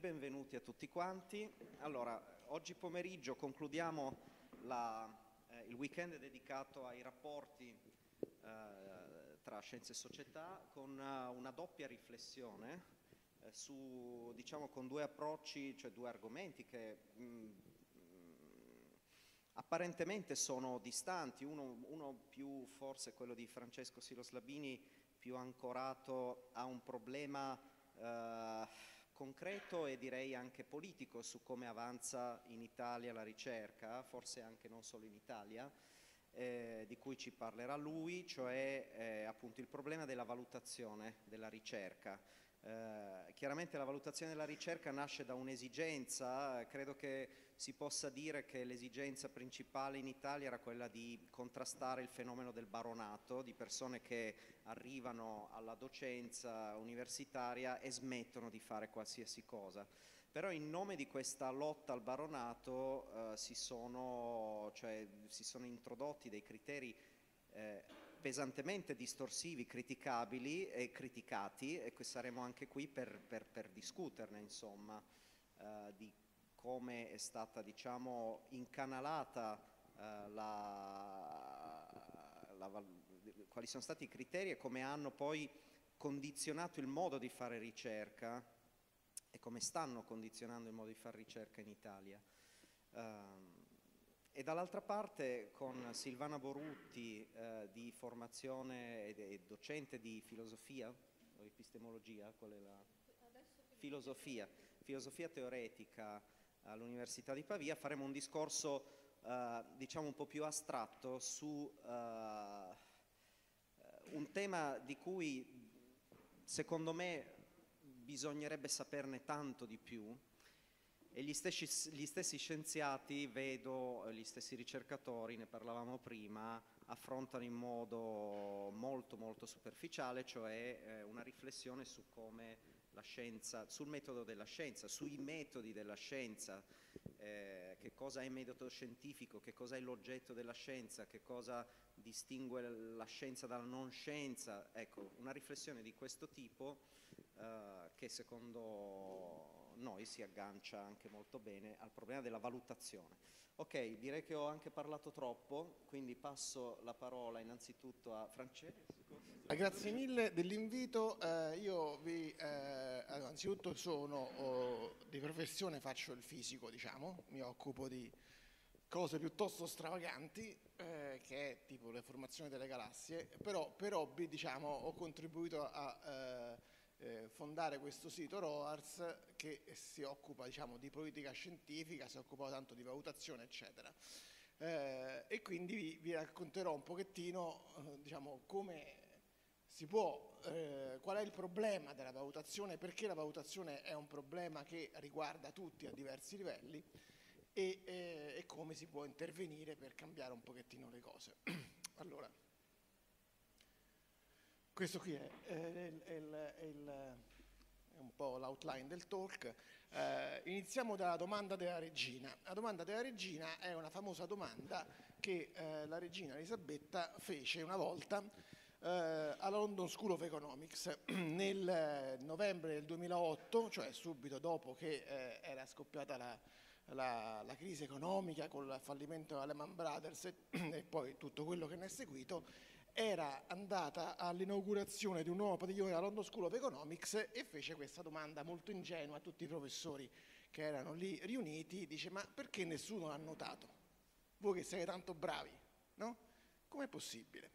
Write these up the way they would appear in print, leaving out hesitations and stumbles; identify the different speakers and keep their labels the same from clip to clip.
Speaker 1: benvenuti a tutti quanti. Allora, oggi pomeriggio concludiamo il weekend dedicato ai rapporti tra scienze e società con una doppia riflessione diciamo, con due approcci, cioè due argomenti che apparentemente sono distanti, uno più forse quello di Francesco Silos Labini, più ancorato a un problema concreto e direi anche politico su come avanza in Italia la ricerca, forse anche non solo in Italia, di cui ci parlerà lui, cioè appunto il problema della valutazione della ricerca. Chiaramente la valutazione della ricerca nasce da un'esigenza, credo che si possa dire che l'esigenza principale in Italia era quella di contrastare il fenomeno del baronato, di persone che arrivano alla docenza universitaria e smettono di fare qualsiasi cosa. Però in nome di questa lotta al baronato si sono introdotti dei criteri pesantemente distorsivi, criticabili e criticati, e saremo anche qui per discuterne, insomma, di come è stata, diciamo, incanalata quali sono stati i criteri e come hanno poi condizionato il modo di fare ricerca e come stanno condizionando il modo di fare ricerca in Italia. E dall'altra parte con Silvana Borutti, di formazione e docente di filosofia o epistemologia, qual è la? Filosofia teoretica all'Università di Pavia, faremo un discorso diciamo un po' più astratto su un tema di cui secondo me bisognerebbe saperne tanto di più, e gli stessi scienziati, vedo, gli stessi ricercatori, ne parlavamo prima, affrontano in modo molto molto superficiale, cioè una riflessione su come la scienza, sul metodo della scienza, sui metodi della scienza, che cosa è il metodo scientifico, che cosa è l'oggetto della scienza, che cosa distingue la scienza dalla non scienza. Ecco, una riflessione di questo tipo che secondo noi si aggancia anche molto bene al problema della valutazione. Ok, direi che ho anche parlato troppo, quindi passo la parola innanzitutto a Francesco.
Speaker 2: Grazie mille dell'invito. Io anzitutto sono di professione, faccio il fisico, diciamo, mi occupo di cose piuttosto stravaganti, che è tipo le formazioni delle galassie, però per hobby, diciamo, ho contribuito a fondare questo sito ROARS che si occupa, diciamo, di politica scientifica, si occupa tanto di valutazione, eccetera. E quindi vi racconterò un pochettino, diciamo, come si può, qual è il problema della valutazione, perché la valutazione è un problema che riguarda tutti a diversi livelli e come si può intervenire per cambiare un pochettino le cose. Allora, questo qui è un po' l'outline del talk. Iniziamo dalla domanda della regina. La domanda della regina è una famosa domanda che la regina Elisabetta fece una volta alla London School of Economics nel novembre del 2008, cioè subito dopo che era scoppiata la crisi economica con il fallimento della Lehman Brothers e poi tutto quello che ne è seguito. Era andata all'inaugurazione di un nuovo padiglione della London School of Economics e fece questa domanda molto ingenua a tutti i professori che erano lì riuniti. Dice: ma perché nessuno l'ha notato? Voi che siete tanto bravi, no? Com'è possibile?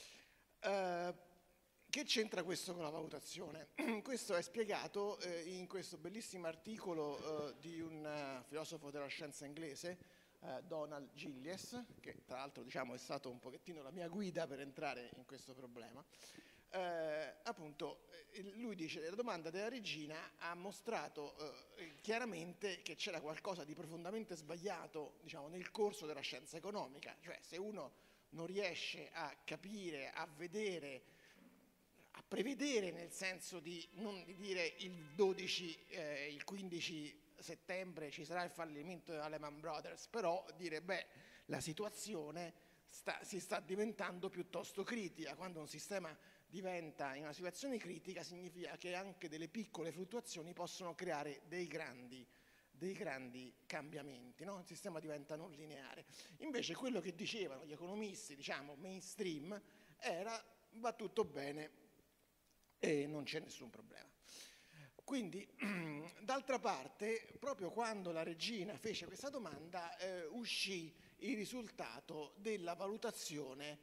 Speaker 2: Che c'entra questo con la valutazione? Questo è spiegato in questo bellissimo articolo di un filosofo della scienza inglese, Donald Gillies, che tra l'altro, diciamo, è stato un pochettino la mia guida per entrare in questo problema. Appunto, lui dice che la domanda della regina ha mostrato chiaramente che c'era qualcosa di profondamente sbagliato, diciamo, nel corso della scienza economica, cioè se uno non riesce a capire, a vedere, a prevedere, nel senso di non di dire il 15 settembre ci sarà il fallimento della Lehman Brothers, però dire beh, la situazione si sta diventando piuttosto critica, quando un sistema diventa in una situazione critica, significa che anche delle piccole fluttuazioni possono creare dei grandi cambiamenti, no? Il sistema diventa non lineare. Invece quello che dicevano gli economisti, diciamo, mainstream, va tutto bene e non c'è nessun problema. Quindi, d'altra parte, proprio quando la regina fece questa domanda, uscì il risultato della valutazione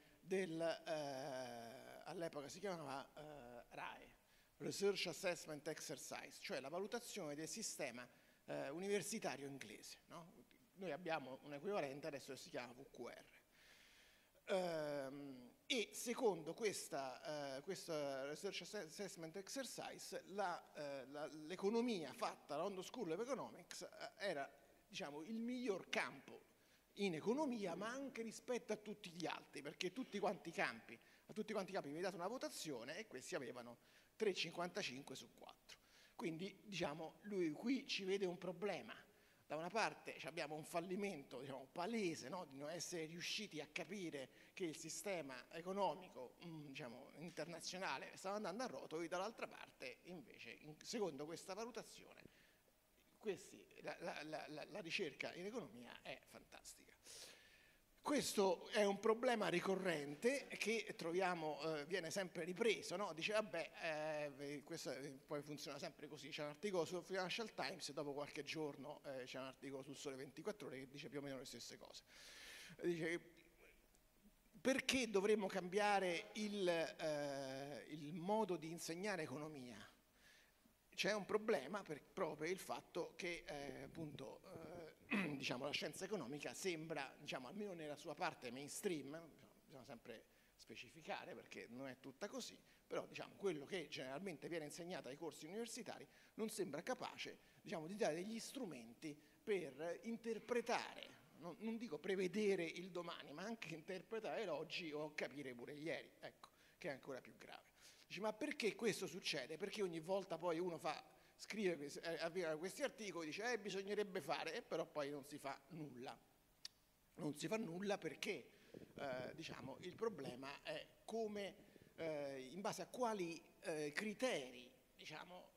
Speaker 2: all'epoca si chiamava RAE, Research Assessment Exercise, cioè la valutazione del sistema universitario inglese, no? Noi abbiamo un equivalente adesso che si chiama VQR. E secondo questa Research Assessment Exercise l'economia fatta alla London School of Economics era, diciamo, il miglior campo in economia, ma anche rispetto a tutti gli altri, perché a tutti quanti i campi viene data una votazione e questi avevano 3,55 su 4. Quindi, diciamo, lui qui ci vede un problema. Da una parte abbiamo un fallimento, diciamo, palese, no? Di non essere riusciti a capire che il sistema economico, diciamo, internazionale stava andando a rotoli, dall'altra parte invece, secondo questa valutazione, la ricerca in economia è fantastica. Questo è un problema ricorrente che troviamo, viene sempre ripreso, no? Dice, vabbè, questo poi funziona sempre così, c'è un articolo sul Financial Times e dopo qualche giorno c'è un articolo sul Sole 24 Ore che dice più o meno le stesse cose. Dice, perché dovremmo cambiare il modo di insegnare economia? C'è un problema proprio il fatto che appunto diciamo, la scienza economica sembra, diciamo, almeno nella sua parte mainstream, bisogna sempre specificare perché non è tutta così, però diciamo, quello che generalmente viene insegnato ai corsi universitari non sembra capace, diciamo, di dare degli strumenti per interpretare, non dico prevedere il domani, ma anche interpretare l'oggi o capire pure il ieri, ecco, che è ancora più grave. Dici, ma perché questo succede? Perché ogni volta poi uno scrive questi articoli, dice bisognerebbe fare, e però poi non si fa nulla. Non si fa nulla perché diciamo, il problema è come, in base a quali criteri, diciamo,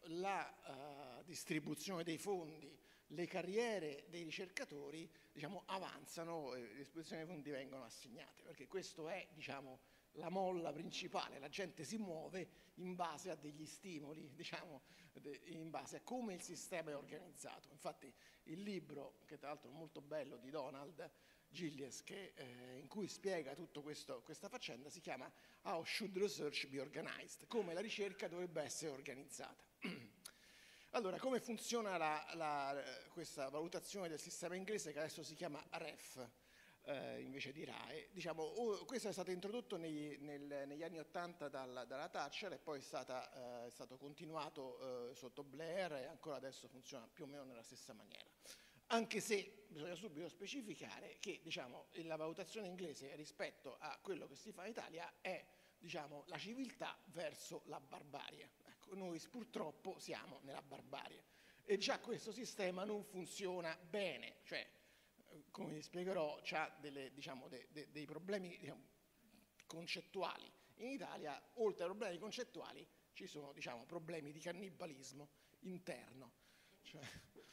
Speaker 2: la distribuzione dei fondi, le carriere dei ricercatori, diciamo, avanzano e le distribuzioni dei fondi vengono assegnate, perché questo è, diciamo, la molla principale, la gente si muove in base a degli stimoli, diciamo, in base a come il sistema è organizzato. Infatti il libro, che tra l'altro è molto bello, di Donald Gillies, in cui spiega tutta questa faccenda, si chiama How Should Research Be Organized? Come la ricerca dovrebbe essere organizzata. Allora, come funziona questa valutazione del sistema inglese che adesso si chiama REF? Invece di RAE, diciamo, questo è stato introdotto negli anni '80 dalla Thatcher e poi è stato continuato sotto Blair e ancora adesso funziona più o meno nella stessa maniera. Anche se bisogna subito specificare che, diciamo, la valutazione inglese rispetto a quello che si fa in Italia è, diciamo, la civiltà verso la barbarie. Ecco, noi purtroppo siamo nella barbarie e già questo sistema non funziona bene, cioè, come vi spiegherò, ha diciamo, dei problemi, diciamo, concettuali. In Italia, oltre ai problemi concettuali, ci sono, diciamo, problemi di cannibalismo interno. Cioè,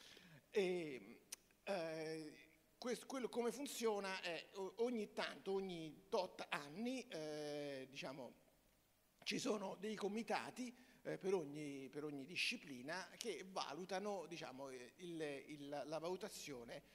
Speaker 2: quello come funziona è ogni tanto, ogni tot anni, diciamo, ci sono dei comitati per ogni disciplina che valutano, diciamo, la valutazione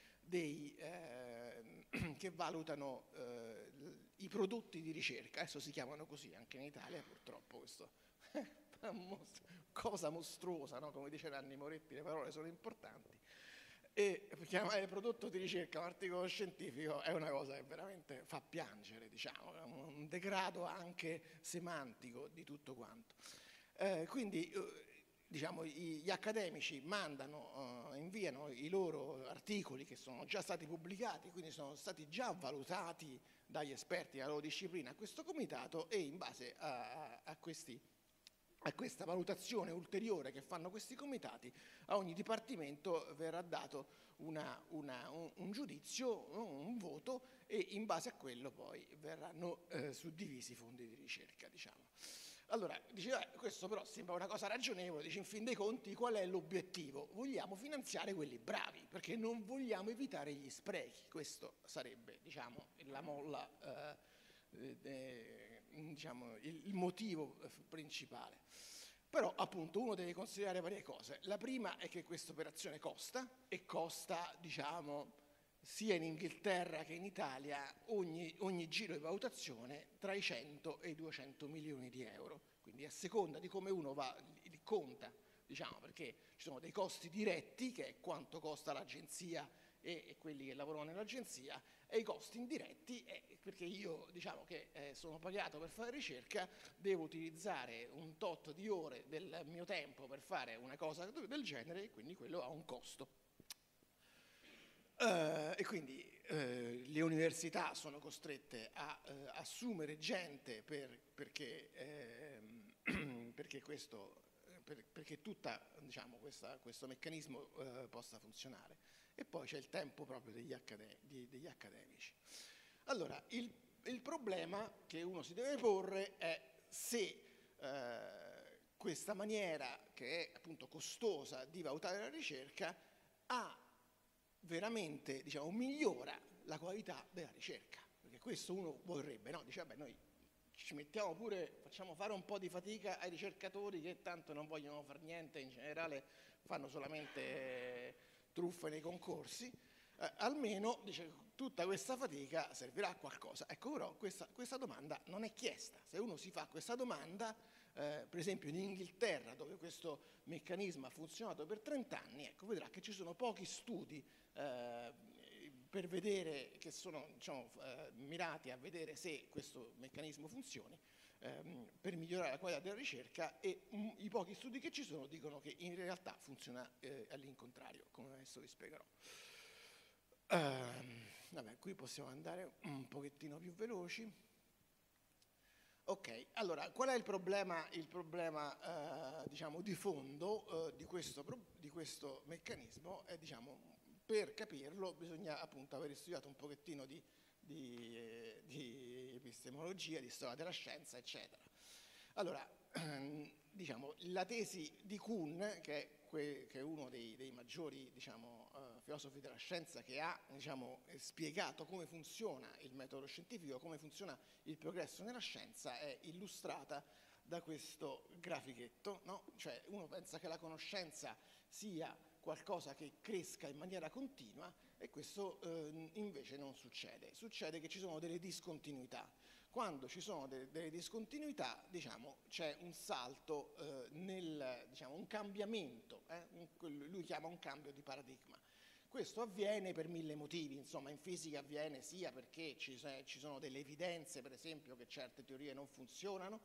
Speaker 2: che valutano i prodotti di ricerca. Adesso si chiamano così anche in Italia, purtroppo questo è una cosa mostruosa, no? Come dice Nanni Moretti, le parole sono importanti. E chiamare prodotto di ricerca un articolo scientifico è una cosa che veramente fa piangere, diciamo, è un degrado anche semantico di tutto quanto. Quindi diciamo, gli accademici inviano i loro articoli che sono già stati pubblicati, quindi sono stati già valutati dagli esperti della loro disciplina a questo comitato e in base a questa valutazione ulteriore che fanno questi comitati, a ogni dipartimento verrà dato un giudizio, un voto, e in base a quello poi verranno suddivisi i fondi di ricerca, diciamo. Allora, dice, questo però sembra una cosa ragionevole, dice, in fin dei conti qual è l'obiettivo? Vogliamo finanziare quelli bravi, perché non vogliamo evitare gli sprechi. Questo sarebbe, diciamo, la molla, diciamo, il motivo principale. Però, appunto, uno deve considerare varie cose. La prima è che questa operazione costa, e costa, diciamo, sia in Inghilterra che in Italia ogni giro di valutazione tra i 100 e i 200 milioni di euro. Quindi a seconda di come uno li conta, diciamo, perché ci sono dei costi diretti, che è quanto costa l'agenzia e quelli che lavorano nell'agenzia, e i costi indiretti, perché io, diciamo, che sono pagato per fare ricerca, devo utilizzare un tot di ore del mio tempo per fare una cosa del genere, e quindi quello ha un costo. E quindi le università sono costrette a assumere gente perché tutta, diciamo, questo meccanismo possa funzionare. E poi c'è il tempo proprio degli accademici. Allora, il problema che uno si deve porre è se questa maniera, che è appunto costosa, di valutare la ricerca, veramente, diciamo, migliora la qualità della ricerca, perché questo uno vorrebbe, no? Dice, vabbè, noi ci mettiamo pure, facciamo fare un po' di fatica ai ricercatori che tanto non vogliono fare niente, in generale fanno solamente truffe nei concorsi, almeno, dice, tutta questa fatica servirà a qualcosa. Ecco, però questa domanda non è chiesta. Se uno si fa questa domanda, per esempio in Inghilterra, dove questo meccanismo ha funzionato per 30 anni, ecco, vedrà che ci sono pochi studi per vedere, che sono, diciamo, mirati a vedere se questo meccanismo funzioni per migliorare la qualità della ricerca, e i pochi studi che ci sono dicono che in realtà funziona all'incontrario, come adesso vi spiegherò. Vabbè, qui possiamo andare un pochettino più veloci. Ok, allora, qual è il problema diciamo, di fondo di questo meccanismo? Diciamo, per capirlo bisogna appunto aver studiato un pochettino di epistemologia, di storia della scienza, eccetera. Allora, diciamo, la tesi di Kuhn, che è uno dei maggiori, diciamo, filosofi della scienza, che ha, diciamo, spiegato come funziona il metodo scientifico, come funziona il progresso nella scienza, è illustrata da questo grafichetto, no? Cioè, uno pensa che la conoscenza sia qualcosa che cresca in maniera continua, e questo invece non succede. Succede che ci sono delle discontinuità. Quando ci sono delle discontinuità, diciamo, c'è un salto diciamo, un cambiamento, lui chiama un cambio di paradigma. Questo avviene per 1000 motivi, insomma, in fisica avviene sia perché ci sono delle evidenze, per esempio, che certe teorie non funzionano,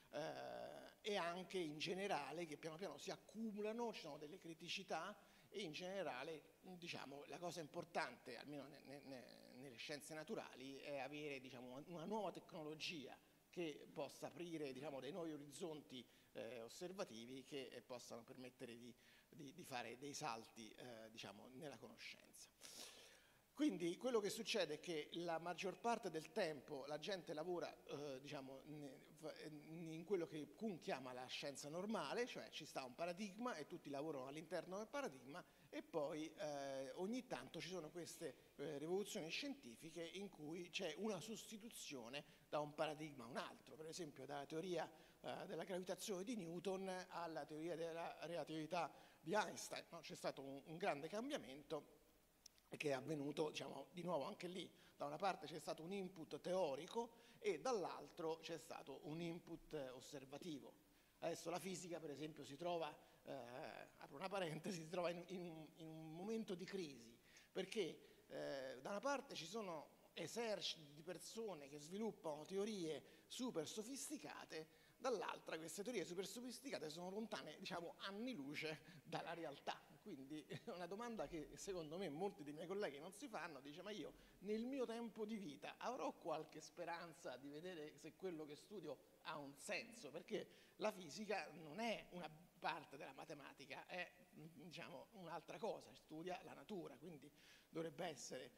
Speaker 2: e anche in generale che piano piano si accumulano, ci sono delle criticità, e in generale, diciamo, la cosa importante, almeno nelle scienze naturali, è avere, diciamo, una nuova tecnologia che possa aprire, diciamo, dei nuovi orizzonti osservativi che possano permettere di fare dei salti, diciamo, nella conoscenza. Quindi quello che succede è che la maggior parte del tempo la gente lavora, diciamo, in quello che Kuhn chiama la scienza normale, cioè ci sta un paradigma e tutti lavorano all'interno del paradigma, e poi ogni tanto ci sono queste rivoluzioni scientifiche in cui c'è una sostituzione da un paradigma a un altro, per esempio dalla teoria della gravitazione di Newton alla teoria della relatività di Einstein, no? C'è stato un grande cambiamento che è avvenuto, diciamo, di nuovo anche lì. Da una parte c'è stato un input teorico e dall'altro c'è stato un input osservativo. Adesso la fisica, per esempio, si trova, apro una parentesi, si trova in un momento di crisi, perché da una parte ci sono eserciti di persone che sviluppano teorie super sofisticate, dall'altra queste teorie super sofisticate sono lontane, diciamo, anni luce dalla realtà. Quindi è una domanda che secondo me molti dei miei colleghi non si fanno, dice: ma io nel mio tempo di vita avrò qualche speranza di vedere se quello che studio ha un senso? Perché la fisica non è una parte della matematica, è, diciamo, un'altra cosa, studia la natura, quindi dovrebbe essere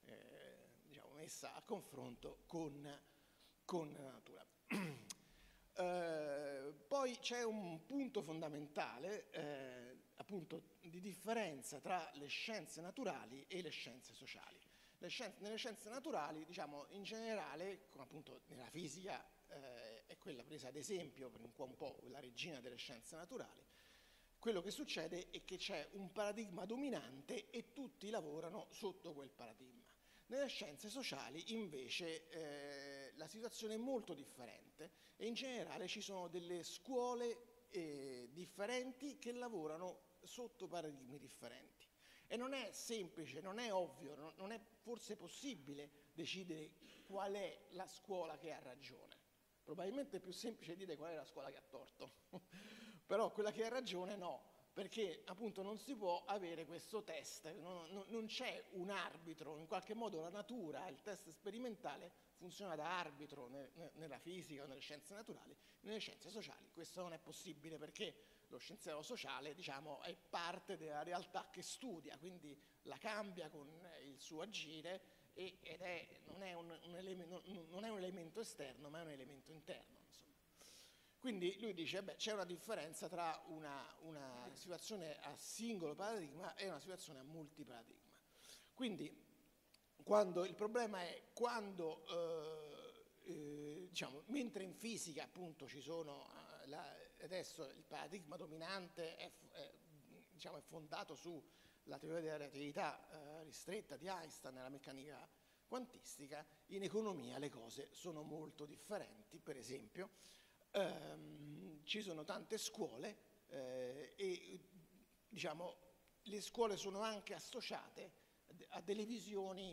Speaker 2: diciamo, messa a confronto con la natura. Poi c'è un punto fondamentale, appunto, di differenza tra le scienze naturali e le scienze sociali. Nelle scienze naturali, diciamo, in generale, come appunto nella fisica è quella presa ad esempio, per un po' la regina delle scienze naturali, quello che succede è che c'è un paradigma dominante e tutti lavorano sotto quel paradigma. Nelle scienze sociali invece la situazione è molto differente e in generale ci sono delle scuole differenti che lavorano sotto paradigmi differenti. E non è semplice, non è ovvio, non è forse possibile decidere qual è la scuola che ha ragione. Probabilmente è più semplice dire qual è la scuola che ha torto, però quella che ha ragione no. Perché appunto non si può avere questo test, non c'è un arbitro, in qualche modo la natura, il test sperimentale funziona da arbitro nella fisica o nelle scienze naturali, nelle scienze sociali questo non è possibile perché lo scienziato sociale, diciamo, è parte della realtà che studia, quindi la cambia con il suo agire non è un elemento esterno ma è un elemento interno. Quindi lui dice, beh, c'è una differenza tra una situazione a singolo paradigma e una situazione a multiparadigma. Quindi il problema è quando, diciamo, mentre in fisica appunto ci sono, adesso il paradigma dominante diciamo, è fondato sulla teoria della relatività ristretta di Einstein nella meccanica quantistica, in economia le cose sono molto differenti. Per esempio, ci sono tante scuole e diciamo, le scuole sono anche associate a delle visioni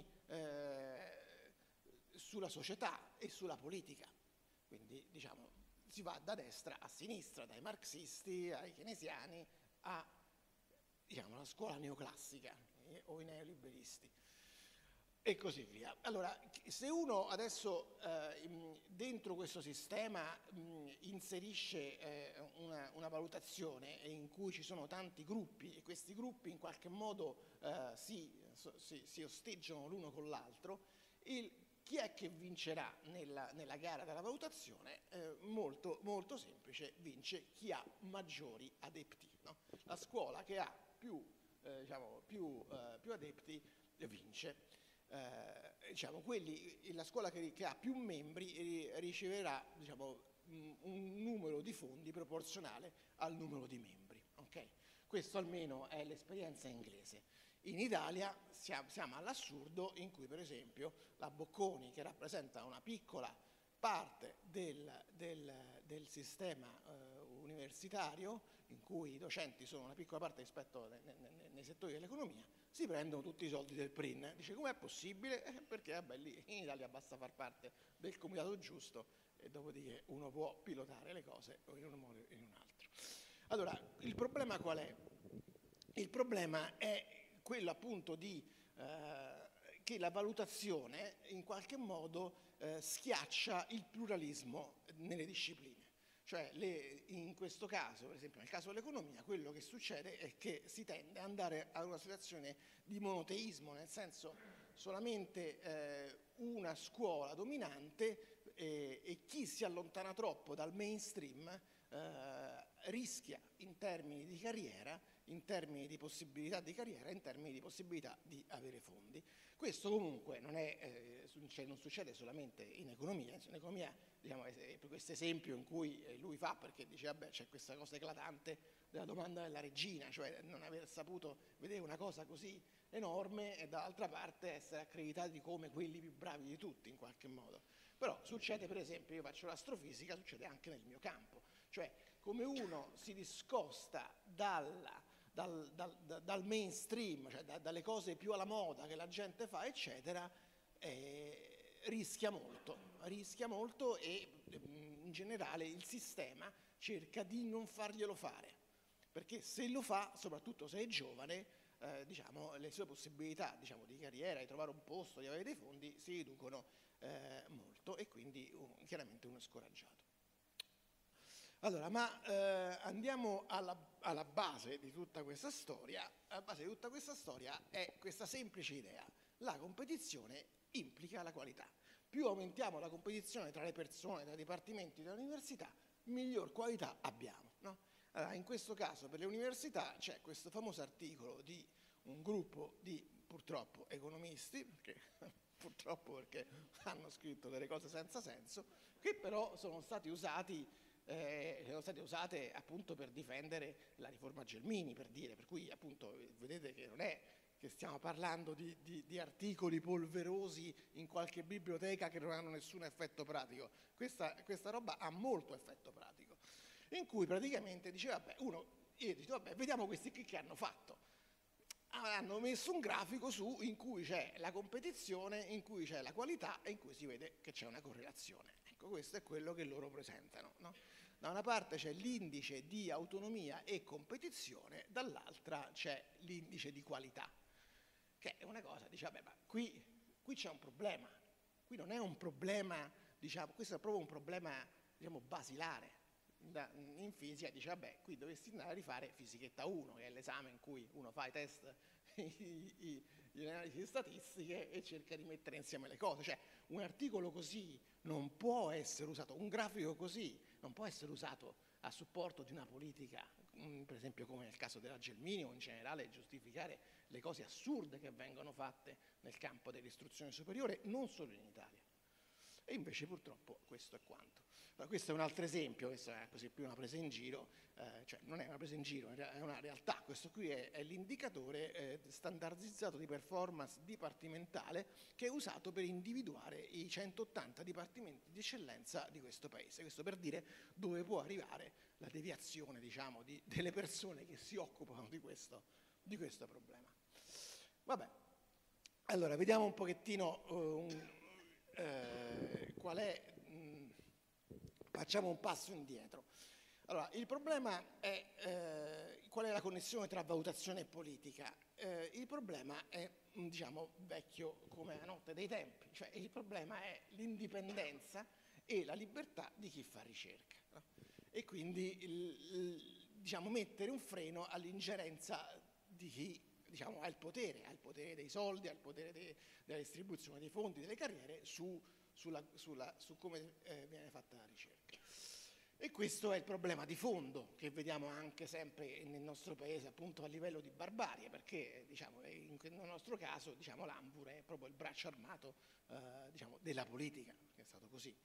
Speaker 2: sulla società e sulla politica. Quindi diciamo, si va da destra a sinistra, dai marxisti ai keynesiani a diciamo, la scuola neoclassica o i neoliberisti. E così via. Allora, se uno adesso dentro questo sistema inserisce una valutazione in cui ci sono tanti gruppi e questi gruppi in qualche modo si osteggiano l'uno con l'altro, chi è che vincerà nella gara della valutazione? Molto, molto semplice, vince chi ha maggiori adepti. No? La scuola che ha diciamo, più adepti vince. Diciamo, la scuola che ha più membri riceverà diciamo, un numero di fondi proporzionale al numero di membri. Okay? Questo almeno è l'esperienza inglese. In Italia siamo all'assurdo in cui per esempio la Bocconi, che rappresenta una piccola parte del sistema universitario, in cui i docenti sono una piccola parte rispetto nei settori dell'economia, si prendono tutti i soldi del PRIN. Dice, com'è possibile? Perché vabbè, lì in Italia basta far parte del comitato giusto e dopodiché uno può pilotare le cose o in un modo o in un altro. Allora, il problema qual è? Il problema è quello appunto che la valutazione in qualche modo schiaccia il pluralismo nelle discipline. Cioè in questo caso, per esempio nel caso dell'economia, quello che succede è che si tende ad andare a una situazione di monoteismo, nel senso solamente una scuola dominante e chi si allontana troppo dal mainstream rischia in termini di carriera, in termini di possibilità di carriera, in termini di possibilità di avere fondi. Questo comunque non succede solamente in economia. In economia diciamo, è questo esempio in cui lui fa perché dice vabbè c'è questa cosa eclatante della domanda della regina, cioè non aver saputo vedere una cosa così enorme e dall'altra parte essere accreditati come quelli più bravi di tutti in qualche modo. Però succede per esempio, io faccio l'astrofisica, succede anche nel mio campo, cioè come uno si discosta dal mainstream, cioè dalle cose più alla moda che la gente fa, eccetera, rischia molto e in generale il sistema cerca di non farglielo fare, perché se lo fa, soprattutto se è giovane, diciamo, le sue possibilità diciamo, di carriera, di trovare un posto, di avere dei fondi si riducono molto e quindi chiaramente uno è scoraggiato. Allora, ma andiamo alla base di tutta questa storia. La base di tutta questa storia è questa semplice idea. La competizione implica la qualità. Più aumentiamo la competizione tra le persone, tra i dipartimenti dell'università, miglior qualità abbiamo, no? Allora, in questo caso per le università c'è questo famoso articolo di un gruppo di, purtroppo, economisti, purtroppo perché hanno scritto delle cose senza senso, che però sono stati usate appunto per difendere la riforma Gelmini, per dire, per cui appunto vedete che non è che stiamo parlando di articoli polverosi in qualche biblioteca che non hanno nessun effetto pratico. Questa roba ha molto effetto pratico, in cui praticamente dice, vabbè, io dico, vabbè, vediamo questi qui che hanno fatto. Hanno messo un grafico in cui c'è la competizione, in cui c'è la qualità e in cui si vede che c'è una correlazione. Ecco, questo è quello che loro presentano, no? Da una parte c'è l'indice di autonomia e competizione, dall'altra c'è l'indice di qualità, che è una cosa, dice, vabbè, ma qui c'è un problema, qui non è un problema, diciamo, questo è proprio un problema, diciamo, basilare. In fisica dice, vabbè, qui dovresti andare a rifare Fisichetta 1, che è l'esame in cui uno fa i test, le analisi statistiche e cerca di mettere insieme le cose. Cioè, un articolo così non può essere usato, un grafico così non può essere usato a supporto di una politica, per esempio come nel caso della Gelmini o in generale giustificare le cose assurde che vengono fatte nel campo dell'istruzione superiore, non solo in Italia. E invece purtroppo questo è quanto. Ma questo è un altro esempio, questa è così più una presa in giro, cioè non è una presa in giro, è una realtà. Questo qui è l'indicatore standardizzato di performance dipartimentale che è usato per individuare i 180 dipartimenti di eccellenza di questo paese. Questo per dire dove può arrivare la deviazione, diciamo, delle persone che si occupano di questo problema. Vabbè, allora vediamo un pochettino qual è. Facciamo un passo indietro. Allora, il problema è qual è la connessione tra valutazione e politica. Il problema è, diciamo, vecchio come la notte dei tempi, cioè il problema è l'indipendenza e la libertà di chi fa ricerca, no? E quindi diciamo, mettere un freno all'ingerenza di chi, diciamo, ha il potere dei soldi, ha il potere della distribuzione dei fondi, delle carriere su come viene fatta la ricerca. E questo è il problema di fondo che vediamo anche sempre nel nostro paese, appunto a livello di barbarie, perché diciamo, nel nostro caso, diciamo, l'ANVUR è proprio il braccio armato diciamo, della politica, che è stato così.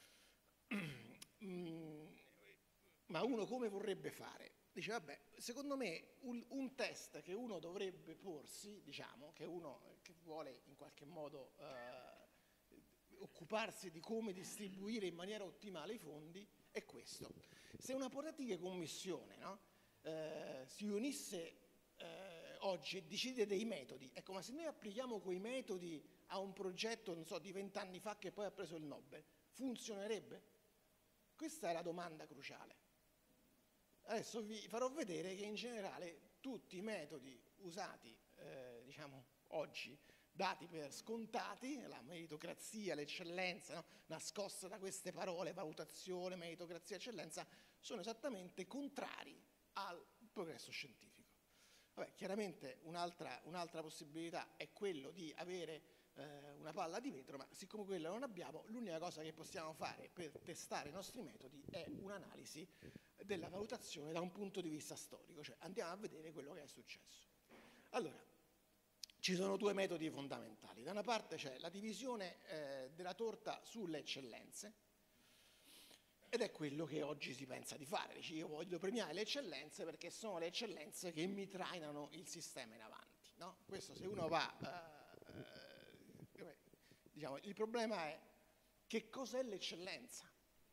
Speaker 2: Ma uno come vorrebbe fare? Dice, vabbè, secondo me un test che uno dovrebbe porsi, diciamo, che uno che vuole in qualche modo occuparsi di come distribuire in maniera ottimale i fondi, è questo. Se una ipotetica commissione, no, si unisse oggi e decide dei metodi, ecco, ma se noi applichiamo quei metodi a un progetto, non so, di 20 anni fa che poi ha preso il Nobel, funzionerebbe? Questa è la domanda cruciale. Adesso vi farò vedere che in generale tutti i metodi usati, diciamo, oggi, dati per scontati, la meritocrazia, l'eccellenza, no? Nascosta da queste parole, valutazione, meritocrazia, eccellenza, sono esattamente contrari al progresso scientifico. Vabbè, chiaramente un'altra possibilità è quello di avere una palla di vetro, ma siccome quella non abbiamo, l'unica cosa che possiamo fare per testare i nostri metodi è un'analisi della valutazione da un punto di vista storico, cioè andiamo a vedere quello che è successo. Allora, ci sono due metodi fondamentali. Da una parte c'è la divisione della torta sulle eccellenze, ed è quello che oggi si pensa di fare. Dici, io voglio premiare le eccellenze perché sono le eccellenze che mi trainano il sistema in avanti, no? Questo se uno va... diciamo, il problema è che cos'è l'eccellenza?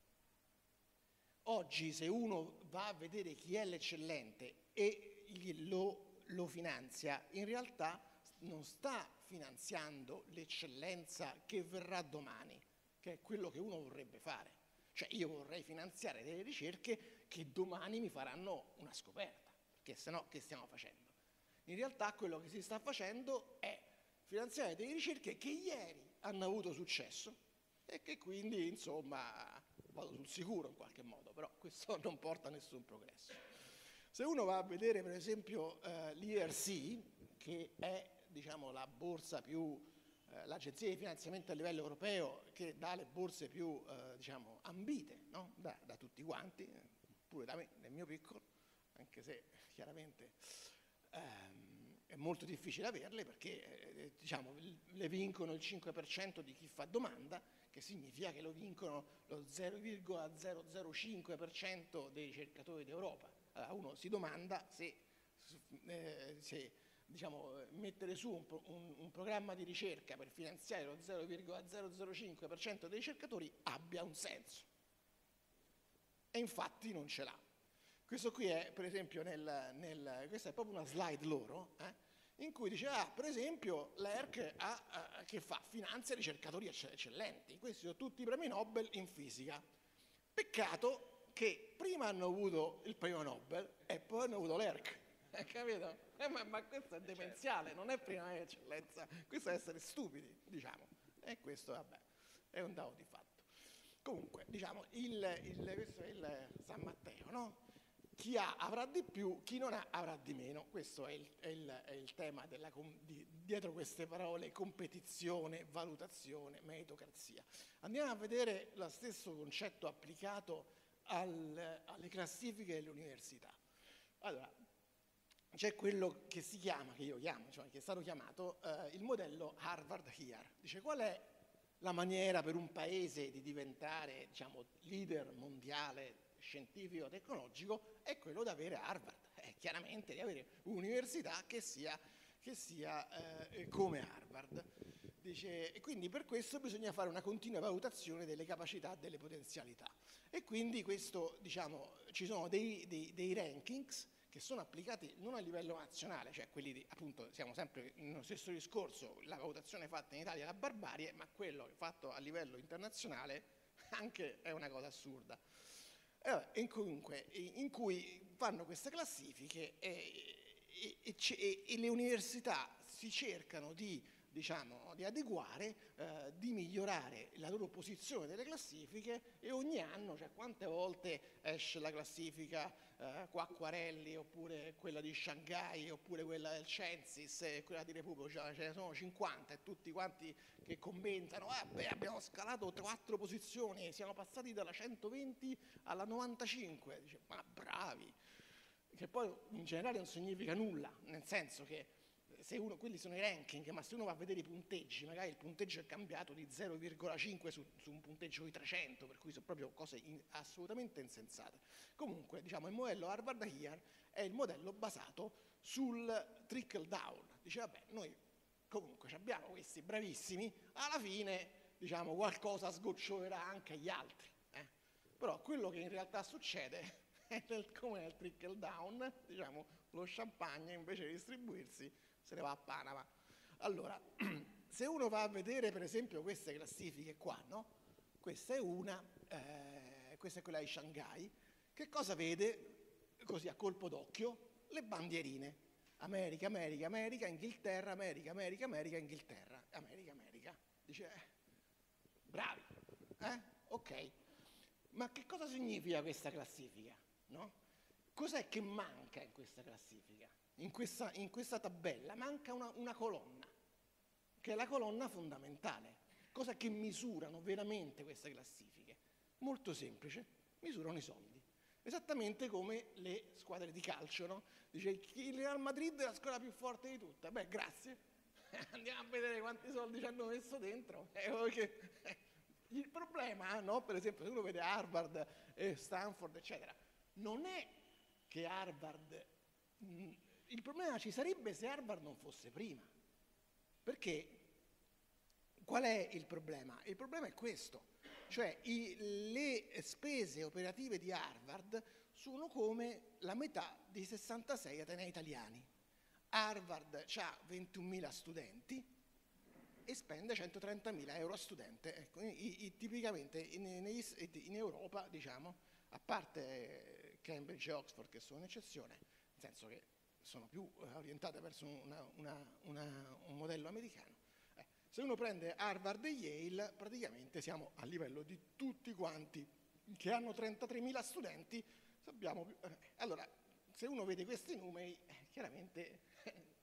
Speaker 2: Oggi se uno va a vedere chi è l'eccellente e lo finanzia, in realtà non sta finanziando l'eccellenza che verrà domani, che è quello che uno vorrebbe fare. Cioè io vorrei finanziare delle ricerche che domani mi faranno una scoperta, perché sennò che stiamo facendo? In realtà quello che si sta facendo è finanziare delle ricerche che ieri hanno avuto successo e che quindi, insomma, vado sul sicuro in qualche modo, però questo non porta a nessun progresso. Se uno va a vedere per esempio l'IRC, che è, diciamo, la borsa più l'agenzia di finanziamento a livello europeo che dà le borse più diciamo, ambite, no? da tutti quanti, pure da me, nel mio piccolo, anche se chiaramente è molto difficile averle perché diciamo, le vincono il 5% di chi fa domanda, che significa che lo vincono lo 0,005% dei ricercatori d'Europa. Allora uno si domanda se diciamo, mettere su un programma di ricerca per finanziare lo 0,005% dei ricercatori abbia un senso. E infatti non ce l'ha. Questo qui è, per esempio, questa è proprio una slide loro, in cui dice, per esempio, l'ERC che fa? Finanzia ricercatori eccellenti. Questi sono tutti i premi Nobel in fisica. Peccato che prima hanno avuto il premio Nobel e poi hanno avuto l'ERC. Capito? Ma questo è demenziale, non è prima eccellenza, questo è essere stupidi, diciamo. E questo, vabbè, è un dato di fatto. Comunque, diciamo, questo è il San Matteo, no? Chi ha avrà di più, chi non ha avrà di meno. Questo è il tema dietro queste parole: competizione, valutazione, meritocrazia. Andiamo a vedere lo stesso concetto applicato alle classifiche delle università. Allora, c'è quello che si chiama, che io chiamo, cioè che è stato chiamato il modello Harvard-HEAR. Dice qual è la maniera per un paese di diventare, diciamo, leader mondiale scientifico tecnologico? È quello di avere Harvard, chiaramente di avere un'università che sia come Harvard. Dice, e quindi per questo bisogna fare una continua valutazione delle capacità, delle potenzialità. E quindi questo, diciamo, ci sono dei rankings che sono applicati non a livello nazionale, cioè quelli di, appunto, siamo sempre nello stesso discorso, la valutazione fatta in Italia è la barbarie, ma quello fatto a livello internazionale anche è una cosa assurda. E comunque, in cui fanno queste classifiche e le università si cercano di, diciamo, di adeguare, di migliorare la loro posizione nelle classifiche, e ogni anno, cioè quante volte esce la classifica Quacquarelli, oppure quella di Shanghai, oppure quella del Censis, e quella di Repubblica, ce ne sono 50 e tutti quanti che commentano, abbiamo scalato 4 posizioni, siamo passati dalla 120 alla 95, dice, ma bravi, che poi in generale non significa nulla, nel senso che quelli sono i ranking, ma se uno va a vedere i punteggi, magari il punteggio è cambiato di 0,5 su un punteggio di 300, per cui sono proprio cose assolutamente insensate. Comunque, diciamo, il modello Harvard-HEAR è il modello basato sul trickle down. Dice, vabbè, noi comunque abbiamo questi bravissimi, alla fine, diciamo, qualcosa sgocciolerà anche agli altri. Però quello che in realtà succede è come nel trickle down, diciamo, lo champagne invece di distribuirsi se ne va a Panama. Allora, se uno va a vedere per esempio queste classifiche qua, no? Questa è questa è quella di Shanghai. Che cosa vede così a colpo d'occhio? Le bandierine. America, America, America, Inghilterra, America, America, America, Inghilterra, America, America. Dice, bravi, ok. Ma che cosa significa questa classifica? No? Cos'è che manca in questa classifica? In questa tabella manca una colonna, che è la colonna fondamentale. Cosa che misurano veramente queste classifiche? Molto semplice, misurano i soldi. Esattamente come le squadre di calcio, no? Dice, il Real Madrid è la squadra più forte di tutta. Beh, grazie. Andiamo a vedere quanti soldi ci hanno messo dentro. Il problema, no? Per esempio, se uno vede Harvard e Stanford, eccetera, non è che Harvard... Il problema ci sarebbe se Harvard non fosse prima. Perché qual è il problema? Il problema è questo. Cioè le spese operative di Harvard sono come la metà dei 66 atenei italiani. Harvard ha 21.000 studenti e spende 130.000 euro a studente. Ecco, tipicamente in Europa, diciamo, a parte Cambridge e Oxford che sono un'eccezione, nel senso che sono più orientate verso un modello americano. Se uno prende Harvard e Yale, praticamente siamo a livello di tutti quanti che hanno 33.000 studenti. Allora, se uno vede questi numeri, chiaramente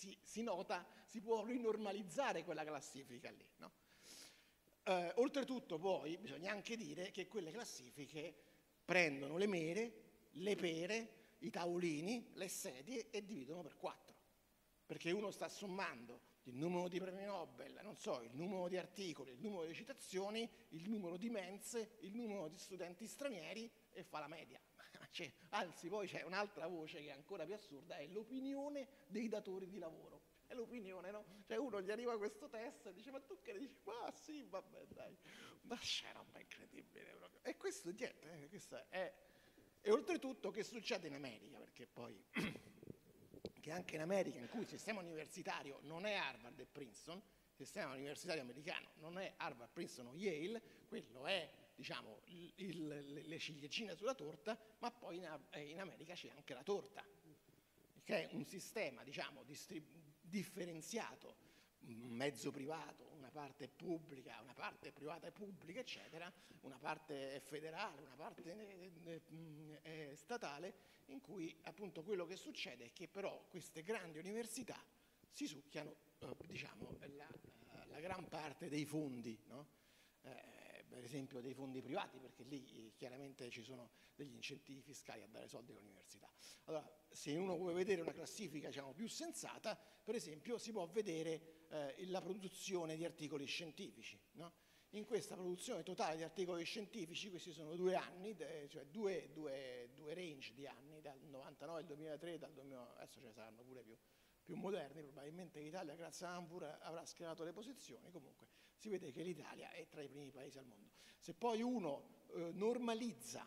Speaker 2: si nota, si può rinormalizzare quella classifica lì, no? Oltretutto poi bisogna anche dire che quelle classifiche prendono le mele, le pere, i tavolini, le sedie e dividono per 4, perché uno sta sommando il numero di premi Nobel, non so, il numero di articoli, il numero di citazioni, il numero di mense, il numero di studenti stranieri e fa la media. Anzi, poi c'è un'altra voce che è ancora più assurda, è l'opinione dei datori di lavoro. È l'opinione, no? Cioè uno gli arriva questo test e dice, ma tu che ne dici? Ma sì, vabbè, dai. Ma c'è roba incredibile proprio. E questo niente, questo è... E oltretutto che succede in America? Perché poi... che anche in America, in cui il sistema universitario non è Harvard e Princeton, il sistema universitario americano non è Harvard, Princeton o Yale, quello è, diciamo, le ciliegine sulla torta, ma poi in America c'è anche la torta, che è un sistema, diciamo, differenziato, un mezzo privato, una parte pubblica, una parte privata e pubblica, eccetera, una parte federale, una parte statale, in cui appunto quello che succede è che però queste grandi università si succhiano, diciamo, la gran parte dei fondi, no? Per esempio dei fondi privati, perché lì chiaramente ci sono degli incentivi fiscali a dare soldi all'università. Allora, se uno vuole vedere una classifica, diciamo, più sensata, per esempio si può vedere la produzione di articoli scientifici, no? In questa produzione totale di articoli scientifici, questi sono 2 anni, cioè due range di anni, dal 99 al 2003, adesso ce ne saranno pure più moderni, probabilmente l'Italia grazie a Anvur avrà schierato le posizioni, comunque si vede che l'Italia è tra i primi paesi al mondo. Se poi uno normalizza,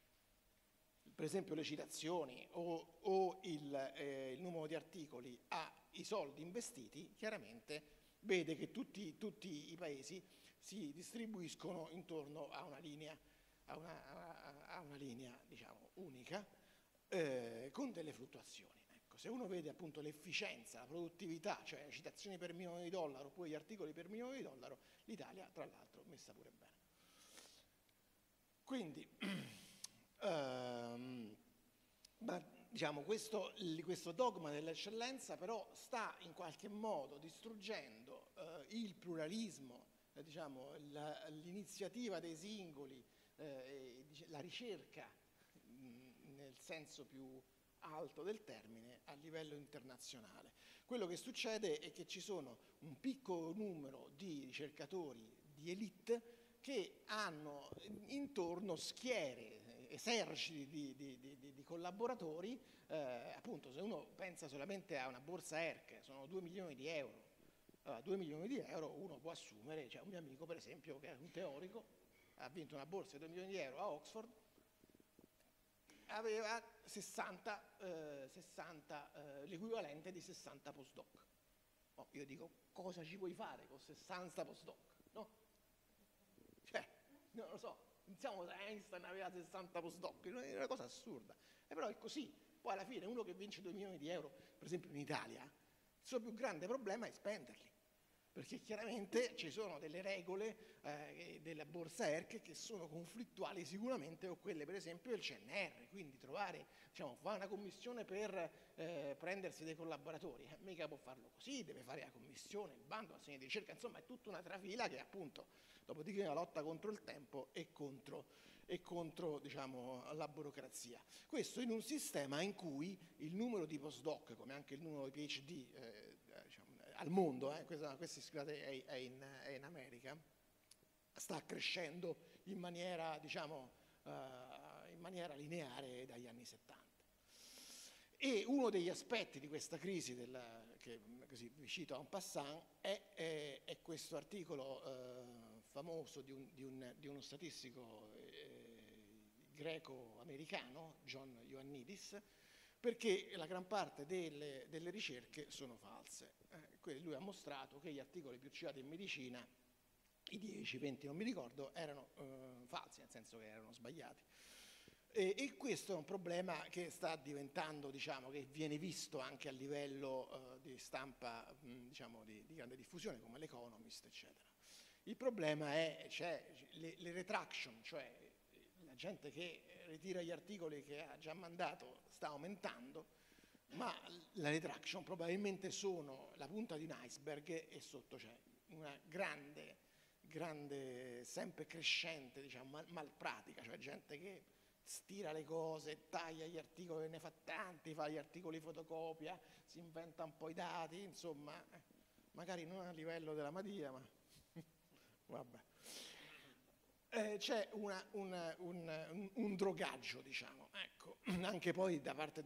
Speaker 2: per esempio le citazioni o il numero di articoli ai soldi investiti, chiaramente vede che tutti i paesi si distribuiscono intorno a una linea, diciamo, unica, con delle fluttuazioni. Ecco, se uno vede appunto l'efficienza, la produttività, cioè le citazioni per milione di dollaro, oppure gli articoli per milione di dollaro, l'Italia, tra l'altro, messa pure bene. Quindi, diciamo, questo dogma dell'eccellenza però sta in qualche modo distruggendo il pluralismo, diciamo, l'iniziativa dei singoli, la ricerca nel senso più alto del termine a livello internazionale. Quello che succede è che ci sono un piccolo numero di ricercatori di elite che hanno intorno schiere, eserciti di collaboratori, appunto se uno pensa solamente a una borsa ERC, sono 2 milioni di euro. Allora, 2 milioni di euro uno può assumere, cioè un mio amico per esempio che è un teorico, ha vinto una borsa di 2 milioni di euro a Oxford, aveva 60 l'equivalente di 60 postdoc. Oh, io dico, cosa ci puoi fare con 60 postdoc? No? Cioè, non lo so, pensiamo che Einstein aveva 60 postdoc, è una cosa assurda. E però è così. Poi alla fine uno che vince 2 milioni di euro, per esempio in Italia, il suo più grande problema è spenderli, perché chiaramente ci sono delle regole della borsa ERC che sono conflittuali sicuramente con quelle per esempio del CNR, quindi trovare, diciamo, fare una commissione per prendersi dei collaboratori, mica può farlo così, deve fare la commissione, il bando, la segna di ricerca, insomma è tutta una trafila che appunto, dopodiché una lotta contro il tempo e contro diciamo, la burocrazia. Questo in un sistema in cui il numero di postdoc, come anche il numero di PhD diciamo, al mondo, questo scusate, è in America, sta crescendo in maniera, diciamo, in maniera lineare dagli anni 70. E uno degli aspetti di questa crisi, che così vi cito en passant, è questo articolo famoso di uno statistico greco-americano, John Ioannidis, perché la gran parte delle ricerche sono false. Lui ha mostrato che gli articoli più citati in medicina, i 10, 20 non mi ricordo, erano falsi, nel senso che erano sbagliati. E questo è un problema che sta diventando, diciamo, che viene visto anche a livello di stampa, diciamo, di grande diffusione, come l'Economist, eccetera. Il problema è, le retraction, cioè la gente che ritira gli articoli che ha già mandato sta aumentando, ma la retraction probabilmente sono la punta di un iceberg e sotto c'è una grande, sempre crescente, diciamo, malpratica, cioè gente che stira le cose, taglia gli articoli, ne fa tanti, fa gli articoli fotocopia, si inventa un po' i dati, insomma, magari non a livello della Madia, ma vabbè. C'è un drogaggio, diciamo, ecco, anche poi da parte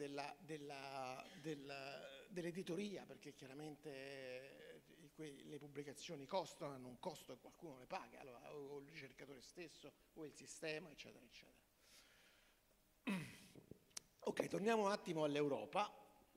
Speaker 2: dell'editoria, perché chiaramente le pubblicazioni costano, hanno un costo e qualcuno le paga, allora, o il ricercatore stesso, o il sistema, eccetera, eccetera. Ok, torniamo un attimo all'Europa.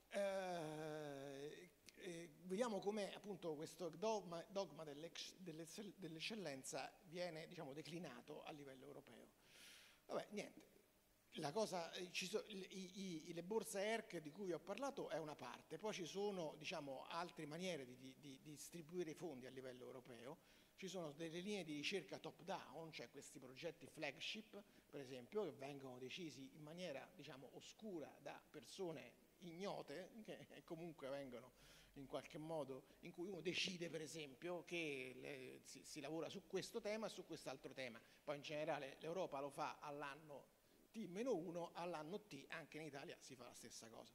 Speaker 2: Vediamo come appunto questo dogma dell'eccellenza viene, diciamo, declinato a livello europeo. Vabbè, niente, la cosa, le borse ERC di cui ho parlato è una parte, poi ci sono, diciamo, altre maniere di distribuire i fondi a livello europeo. Ci sono delle linee di ricerca top down, cioè questi progetti flagship, per esempio, che vengono decisi in maniera, diciamo, oscura da persone ignote, che comunque vengono in qualche modo, in cui uno decide per esempio che si lavora su questo tema e su quest'altro tema. Poi in generale l'Europa lo fa all'anno T-1, all'anno T anche in Italia si fa la stessa cosa.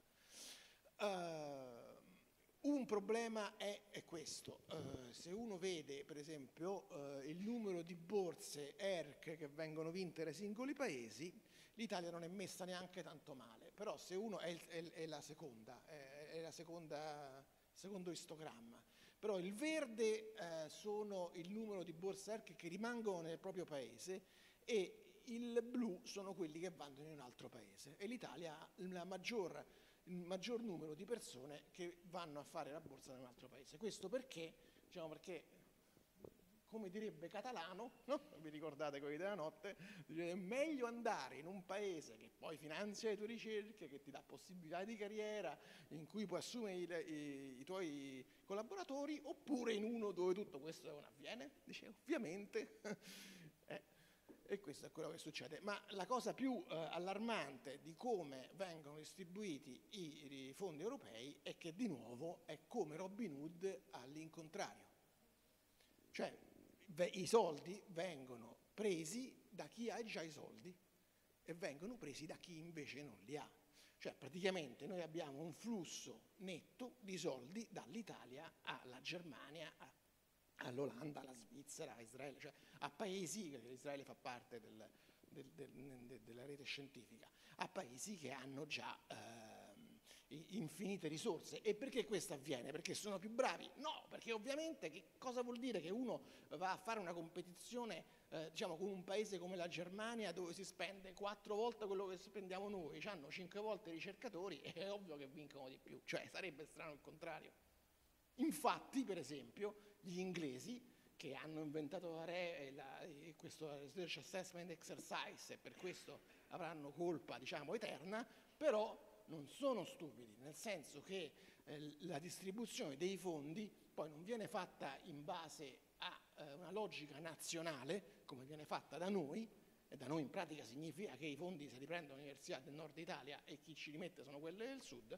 Speaker 2: Un problema è questo, se uno vede per esempio il numero di borse ERC che vengono vinte dai singoli paesi, l'Italia non è messa neanche tanto male, però se uno è la seconda, secondo istogramma, però il verde sono il numero di borse ERC che rimangono nel proprio paese e il blu sono quelli che vanno in un altro paese e l'Italia ha il maggior numero di persone che vanno a fare la borsa in un altro paese. Questo perché? Diciamo perché, come direbbe Catalano, no? Vi ricordate quelli della notte? È meglio andare in un paese che poi finanzia le tue ricerche, che ti dà possibilità di carriera, in cui puoi assumere i tuoi collaboratori, oppure in uno dove tutto questo non avviene? Dice, ovviamente. E questo è quello che succede. Ma la cosa più allarmante di come vengono distribuiti i fondi europei è che di nuovo è come Robin Hood all'incontrario. Cioè i soldi vengono presi da chi ha già i soldi e vengono presi da chi invece non li ha. Cioè praticamente noi abbiamo un flusso netto di soldi dall'Italia alla Germania, all'Olanda, alla Svizzera, a Israele, cioè a paesi, Israele fa parte della rete scientifica, a paesi che hanno già infinite risorse. E perché questo avviene? Perché sono più bravi? No, perché ovviamente che cosa vuol dire che uno va a fare una competizione diciamo con un paese come la Germania dove si spende 4 volte quello che spendiamo noi, hanno 5 volte i ricercatori, è ovvio che vincono di più, cioè sarebbe strano il contrario. Infatti, per esempio, gli inglesi che hanno inventato questo Research Assessment Exercise e per questo avranno colpa, diciamo, eterna, però non sono stupidi, nel senso che la distribuzione dei fondi poi non viene fatta in base a una logica nazionale, come viene fatta da noi, e da noi in pratica significa che i fondi se li prendono l'Università del Nord Italia e chi ci li mette sono quelle del Sud.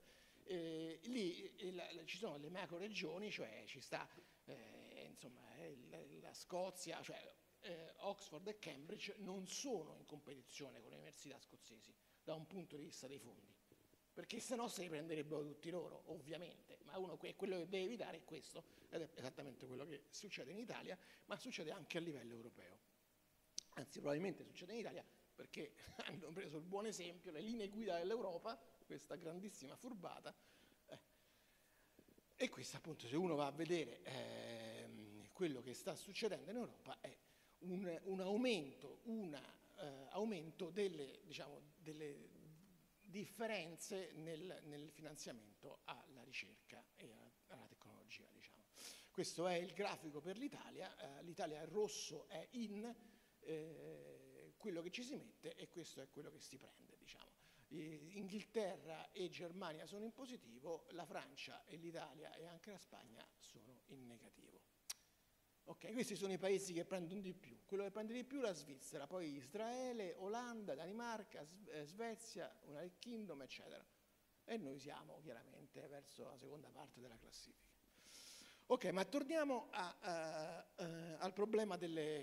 Speaker 2: Lì ci sono le macro regioni, cioè ci sta insomma, la Scozia, cioè Oxford e Cambridge non sono in competizione con le università scozzesi da un punto di vista dei fondi, perché sennò se li prenderebbero tutti loro, ovviamente, ma quello che deve evitare è questo, ed è esattamente quello che succede in Italia, ma succede anche a livello europeo. Anzi, probabilmente succede in Italia perché hanno preso il buon esempio, le linee guida dell'Europa, questa grandissima furbata, e questo appunto se uno va a vedere quello che sta succedendo in Europa è un aumento delle, diciamo, delle differenze nel finanziamento alla ricerca e alla tecnologia, diciamo. Questo è il grafico per l'Italia, l'Italia il rosso è in quello che ci si mette e questo è quello che si prende, diciamo. Inghilterra e Germania sono in positivo, la Francia e l'Italia e anche la Spagna sono in negativo. Ok, questi sono i paesi che prendono di più. Quello che prende di più è la Svizzera, poi Israele, Olanda, Danimarca, Svezia, United Kingdom, eccetera. e noi siamo chiaramente verso la seconda parte della classifica. Ok, ma torniamo al problema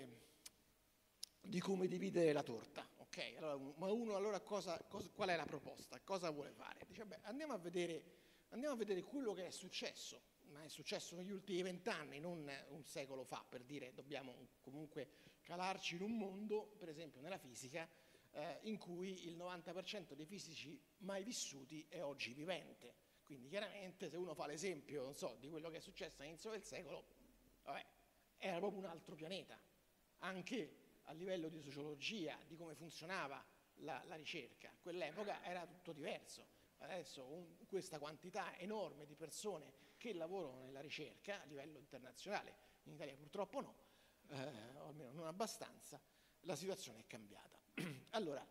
Speaker 2: di come dividere la torta. Ok, allora, ma uno allora qual è la proposta? Cosa vuole fare? Dice, beh, andiamo a vedere quello che è successo, ma è successo negli ultimi 20 anni, non un secolo fa, per dire dobbiamo comunque calarci in un mondo, per esempio nella fisica, in cui il 90% dei fisici mai vissuti è oggi vivente. Quindi chiaramente se uno fa l'esempio, non so, di quello che è successo all'inizio del secolo, vabbè, era proprio un altro pianeta, anche a livello di sociologia, di come funzionava la ricerca. A quell'epoca era tutto diverso. Adesso questa quantità enorme di persone che lavorano nella ricerca a livello internazionale, in Italia purtroppo no, o almeno non abbastanza, la situazione è cambiata. Allora,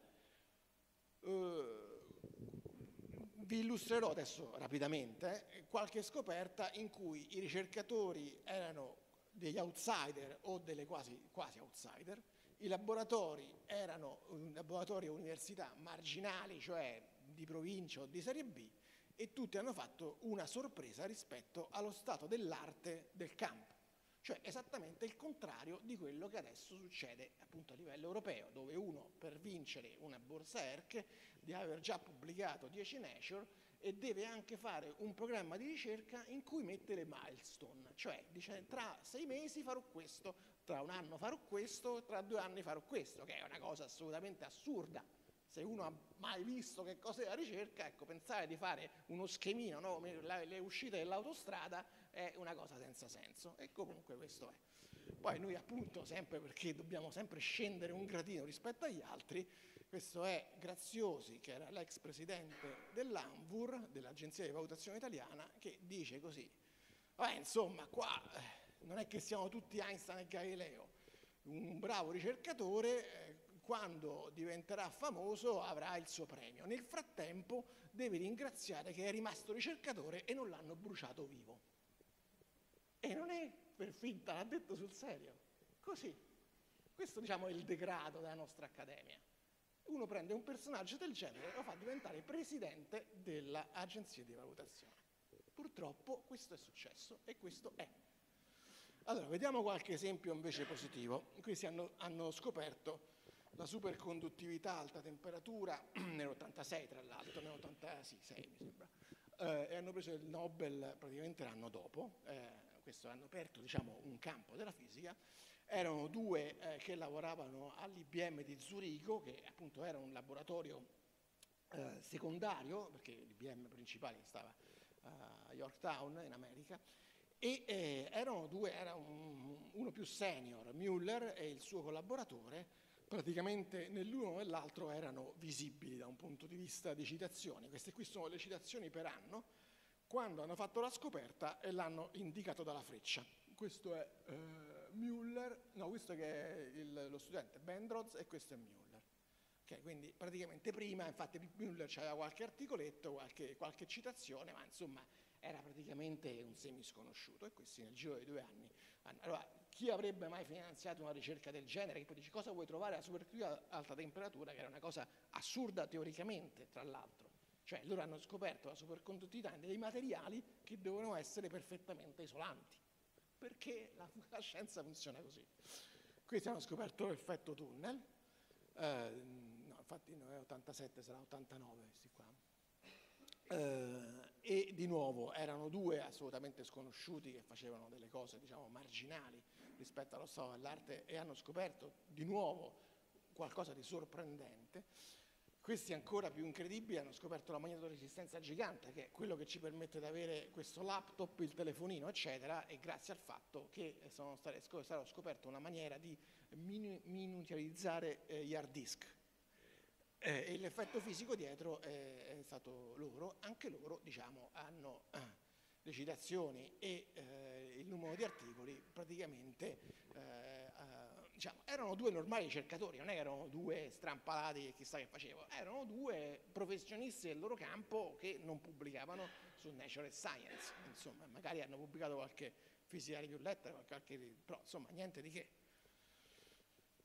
Speaker 2: vi illustrerò adesso rapidamente qualche scoperta in cui i ricercatori erano degli outsider o delle quasi outsider, i laboratori erano laboratori e università marginali, cioè di provincia o di serie B, e tutti hanno fatto una sorpresa rispetto allo stato dell'arte del campo. Cioè esattamente il contrario di quello che adesso succede appunto a livello europeo, dove uno per vincere una borsa ERC deve aver già pubblicato 10 Nature e deve anche fare un programma di ricerca in cui mette le milestone, cioè dice tra 6 mesi farò questo, tra un anno farò questo, tra 2 anni farò questo, che è una cosa assolutamente assurda. Se uno ha mai visto che cos'è la ricerca, ecco, pensare di fare uno schemino, no? Le uscite dell'autostrada è una cosa senza senso, e comunque questo è. Poi noi appunto, sempre perché dobbiamo sempre scendere un gradino rispetto agli altri, questo è Graziosi, che era l'ex presidente dell'ANVUR, dell'Agenzia di Valutazione Italiana, che dice così, insomma qua non è che siamo tutti Einstein e Galileo, un bravo ricercatore quando diventerà famoso avrà il suo premio, nel frattempo deve ringraziare che è rimasto ricercatore e non l'hanno bruciato vivo. E non è per finta, l'ha detto sul serio, così. Questo diciamo è il degrado della nostra accademia. Uno prende un personaggio del genere e lo fa diventare presidente dell'agenzia di valutazione. Purtroppo questo è successo e questo è. Allora, vediamo qualche esempio invece positivo. Questi hanno scoperto la superconduttività a alta temperatura nell'86 tra l'altro, nell'86 mi sembra, e hanno preso il Nobel praticamente l'anno dopo. Questo hanno aperto diciamo, un campo della fisica. Erano due che lavoravano all'IBM di Zurigo, che appunto era un laboratorio secondario, perché l'IBM principale stava a Yorktown in America, e erano due, era uno più senior, Müller, e il suo collaboratore. Praticamente nell'uno e nell'altro erano visibili da un punto di vista di citazioni. Queste qui sono le citazioni per anno, quando hanno fatto la scoperta e l'hanno indicato dalla freccia. Questo è Müller, no, questo che è lo studente Bendroz e questo è Müller. Okay, quindi praticamente prima, infatti Müller c'aveva qualche articoletto, qualche citazione, ma insomma era praticamente un semisconosciuto, e questi nel giro di 2 anni. Allora, chi avrebbe mai finanziato una ricerca del genere? Che poi dice cosa vuoi trovare alla superconduttività a alta temperatura, che era una cosa assurda teoricamente, tra l'altro. Cioè loro hanno scoperto la superconduttività dei materiali che devono essere perfettamente isolanti, perché la scienza funziona così. Questi hanno scoperto l'effetto tunnel, no, infatti non è 87, sarà 89 questi qua. E di nuovo erano due assolutamente sconosciuti che facevano delle cose diciamo marginali rispetto allo stato dell'arte, e hanno scoperto di nuovo qualcosa di sorprendente. Questi ancora più incredibili hanno scoperto la magnetoresistenza gigante, che è quello che ci permette di avere questo laptop, il telefonino eccetera, e grazie al fatto che è stata scoperta una maniera di miniaturizzare gli hard disk. E l'effetto fisico dietro è stato loro, anche loro diciamo, hanno le citazioni e il numero di articoli praticamente, diciamo, erano due normali ricercatori, non erano due strampalati che chissà che facevano, erano due professionisti del loro campo che non pubblicavano su Nature Science, insomma, magari hanno pubblicato qualche fisica review letter, però insomma niente di che.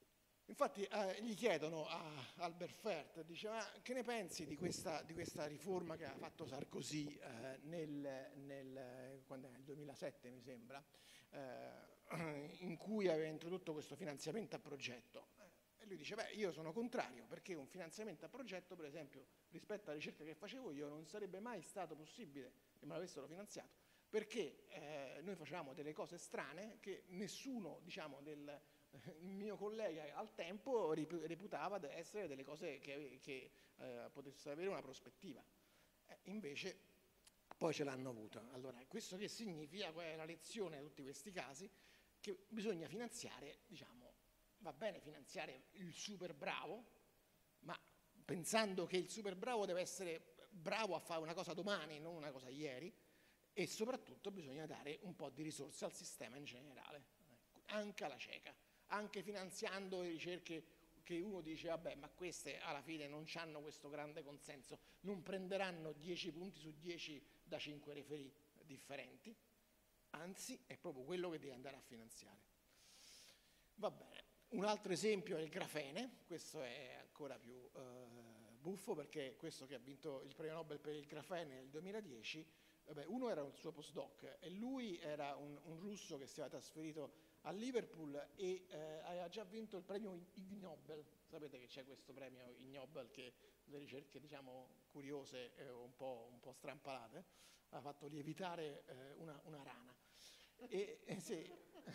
Speaker 2: Infatti gli chiedono a Albert Fert, dice, ma che ne pensi di questa riforma che ha fatto Sarkozy nel 2007 mi sembra, in cui aveva introdotto questo finanziamento a progetto? E lui dice, beh, io sono contrario, perché un finanziamento a progetto, per esempio, rispetto alla ricerca che facevo io, non sarebbe mai stato possibile che me l'avessero finanziato, perché noi facevamo delle cose strane che nessuno, diciamo, il mio collega al tempo reputava essere delle cose che potessero avere una prospettiva. Invece poi ce l'hanno avuta. Allora, questo che significa? Qual è la lezione di tutti questi casi? Che bisogna finanziare, diciamo, va bene finanziare il super bravo, ma pensando che il super bravo deve essere bravo a fare una cosa domani, non una cosa ieri, e soprattutto bisogna dare un po' di risorse al sistema in generale, anche alla cieca, anche finanziando le ricerche che uno dice, vabbè, ma queste alla fine non hanno questo grande consenso, non prenderanno 10 punti su 10 da 5 referì differenti, anzi è proprio quello che devi andare a finanziare. Va bene, un altro esempio è il grafene, questo è ancora più buffo, perché questo che ha vinto il premio Nobel per il grafene nel 2010, vabbè, uno era un suo postdoc e lui era un russo che si era trasferito a Liverpool e aveva già vinto il premio Ig Nobel. Sapete che c'è questo premio Ig Nobel che le ricerche, diciamo, curiose e un po' strampalate ha fatto lievitare una rana. Sì,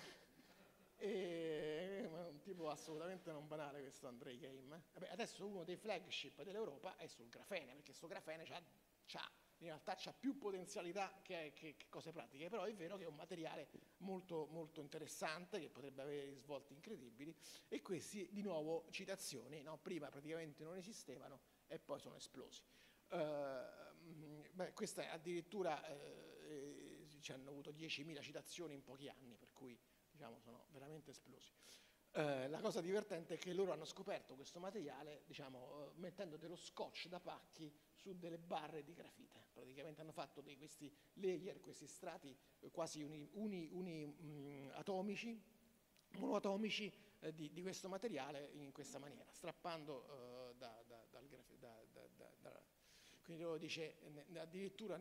Speaker 2: è un tipo assolutamente non banale questo Andrei Geim. Vabbè, adesso uno dei flagship dell'Europa è sul grafene, perché questo grafene in realtà c'ha più potenzialità che cose pratiche, però è vero che è un materiale molto, molto interessante che potrebbe avere risvolti incredibili, e questi di nuovo citazioni, no? Prima praticamente non esistevano e poi sono esplosi. Questa addirittura ci hanno avuto 10.000 citazioni in pochi anni, per cui diciamo sono veramente esplosi. La cosa divertente è che loro hanno scoperto questo materiale, diciamo, mettendo dello scotch da pacchi su delle barre di grafite. Praticamente hanno fatto questi layer, questi strati quasi atomici, monoatomici di questo materiale in questa maniera, strappando dal grafite. Quindi loro dice, addirittura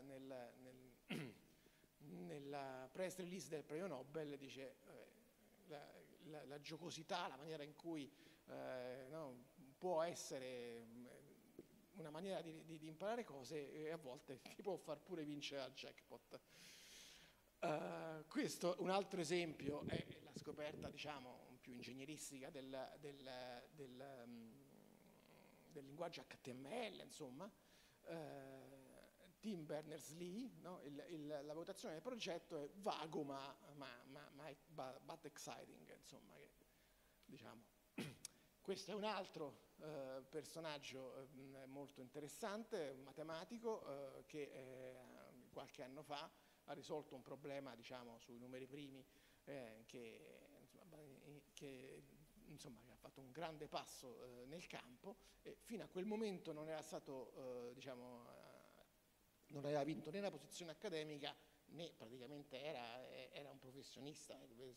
Speaker 2: nella press release del premio Nobel dice la giocosità, la maniera in cui no, può essere una maniera di imparare cose e a volte ti può far pure vincere al jackpot. Questo un altro esempio è la scoperta, diciamo, più ingegneristica del linguaggio HTML, insomma. Tim Berners-Lee, no? La valutazione del progetto è vago but exciting, insomma, che, diciamo. Questo è un altro personaggio molto interessante, un matematico che qualche anno fa ha risolto un problema, diciamo, sui numeri primi che ha fatto un grande passo nel campo, e fino a quel momento non era stato, non aveva vinto né la posizione accademica né praticamente era un professionista,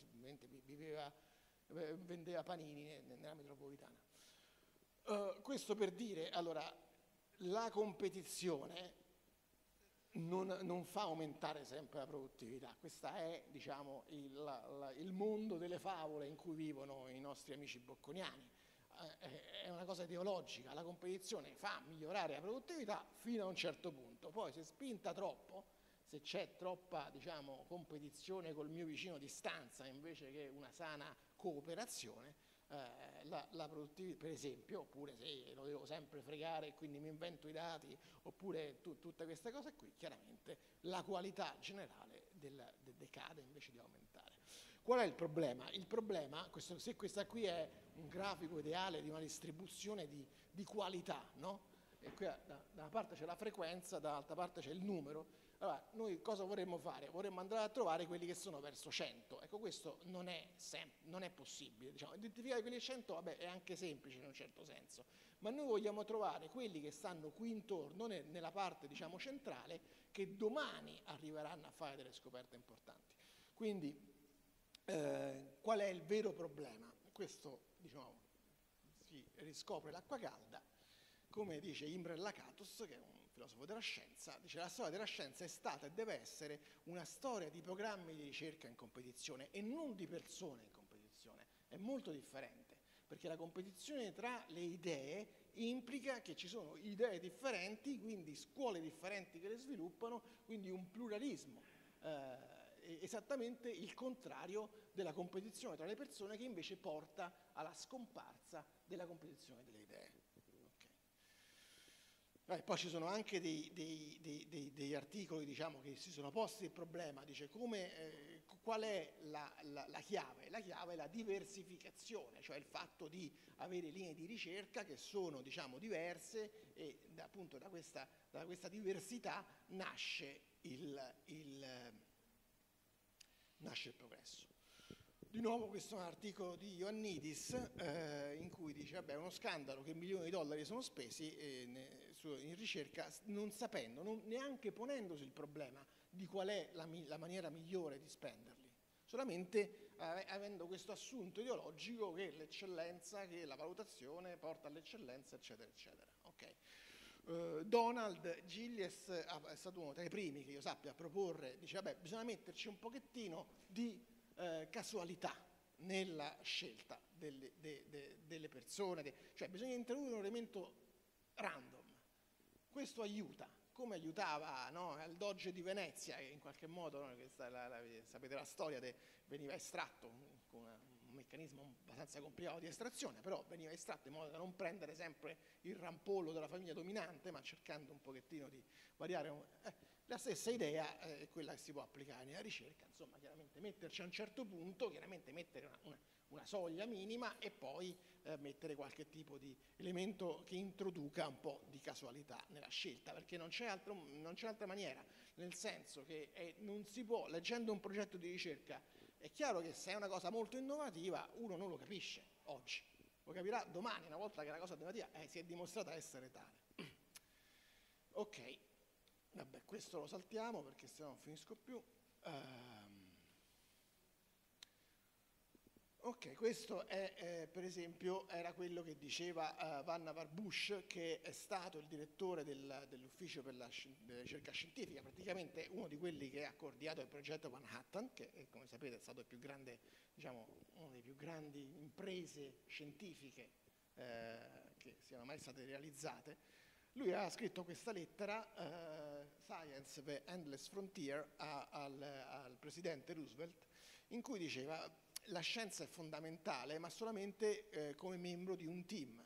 Speaker 2: vendeva panini nella metropolitana. Questo per dire, allora, la competizione non fa aumentare sempre la produttività. Questo è, diciamo, il mondo delle favole in cui vivono i nostri amici bocconiani. È una cosa ideologica, la competizione fa migliorare la produttività fino a un certo punto, poi se spinta troppo, se c'è troppa, diciamo, competizione col mio vicino di stanza invece che una sana cooperazione, la produttività, per esempio, oppure se lo devo sempre fregare e quindi mi invento i dati, oppure tutte queste cose qui, chiaramente la qualità generale decade invece di aumentare. Qual è il problema? Il problema, se questa qui è un grafico ideale di una distribuzione di qualità, no? E qui da una parte c'è la frequenza, dall'altra parte c'è il numero. Allora, noi cosa vorremmo fare? Vorremmo andare a trovare quelli che sono verso 100. Ecco, questo non è possibile. Diciamo. Identificare quelli 100, vabbè, è anche semplice in un certo senso, ma noi vogliamo trovare quelli che stanno qui intorno, nella parte, diciamo, centrale, che domani arriveranno a fare delle scoperte importanti. Quindi, qual è il vero problema? Questo, diciamo, chi riscopre l'acqua calda, come dice Imre Lakatos, che è un filosofo della scienza, dice: la storia della scienza è stata e deve essere una storia di programmi di ricerca in competizione e non di persone in competizione. È molto differente, perché la competizione tra le idee implica che ci sono idee differenti, quindi scuole differenti che le sviluppano, quindi un pluralismo, esattamente il contrario della competizione tra le persone, che invece porta alla scomparsa della competizione delle idee. Poi ci sono anche degli articoli, diciamo, che si sono posti il problema, dice qual è la chiave? La chiave è la diversificazione, cioè il fatto di avere linee di ricerca che sono, diciamo, diverse, e appunto da questa diversità nasce il progresso. Di nuovo questo è un articolo di Ioannidis in cui dice: vabbè, è uno scandalo che milioni di dollari sono spesi in ricerca, non sapendo, neanche ponendosi il problema di qual è la maniera migliore di spenderli, solamente avendo questo assunto ideologico che l'eccellenza, che la valutazione porta all'eccellenza, eccetera, eccetera. Donald Gillies è stato uno tra i primi che io sappia a proporre, dice: vabbè, bisogna metterci un pochettino di casualità nella scelta delle persone, cioè bisogna introdurre un elemento random. Questo aiuta, come aiutava, no, al Doge di Venezia, che in qualche modo, no, sapete la storia, veniva estratto con un meccanismo abbastanza complicato di estrazione, però veniva estratto in modo da non prendere sempre il rampollo della famiglia dominante, ma cercando un pochettino di variare. La stessa idea è quella che si può applicare nella ricerca, insomma, chiaramente metterci a un certo punto, chiaramente mettere una soglia minima e poi mettere qualche tipo di elemento che introduca un po' di casualità nella scelta, perché non c'è altra maniera, nel senso che non si può, leggendo un progetto di ricerca, è chiaro che se è una cosa molto innovativa uno non lo capisce oggi, lo capirà domani, una volta che la cosa innovativa si è dimostrata essere tale. Ok. Vabbè, questo lo saltiamo perché se no non finisco più. Ok, questo è per esempio, era quello che diceva Vannevar Bush, che è stato il direttore dell'ufficio per la ricerca scientifica, praticamente uno di quelli che ha coordinato il progetto Manhattan, che come sapete è stato il più grande, diciamo, una delle più grandi imprese scientifiche che siano mai state realizzate. Lui ha scritto questa lettera, Science, the Endless Frontier, al presidente Roosevelt, in cui diceva: la scienza è fondamentale, ma solamente come membro di un team,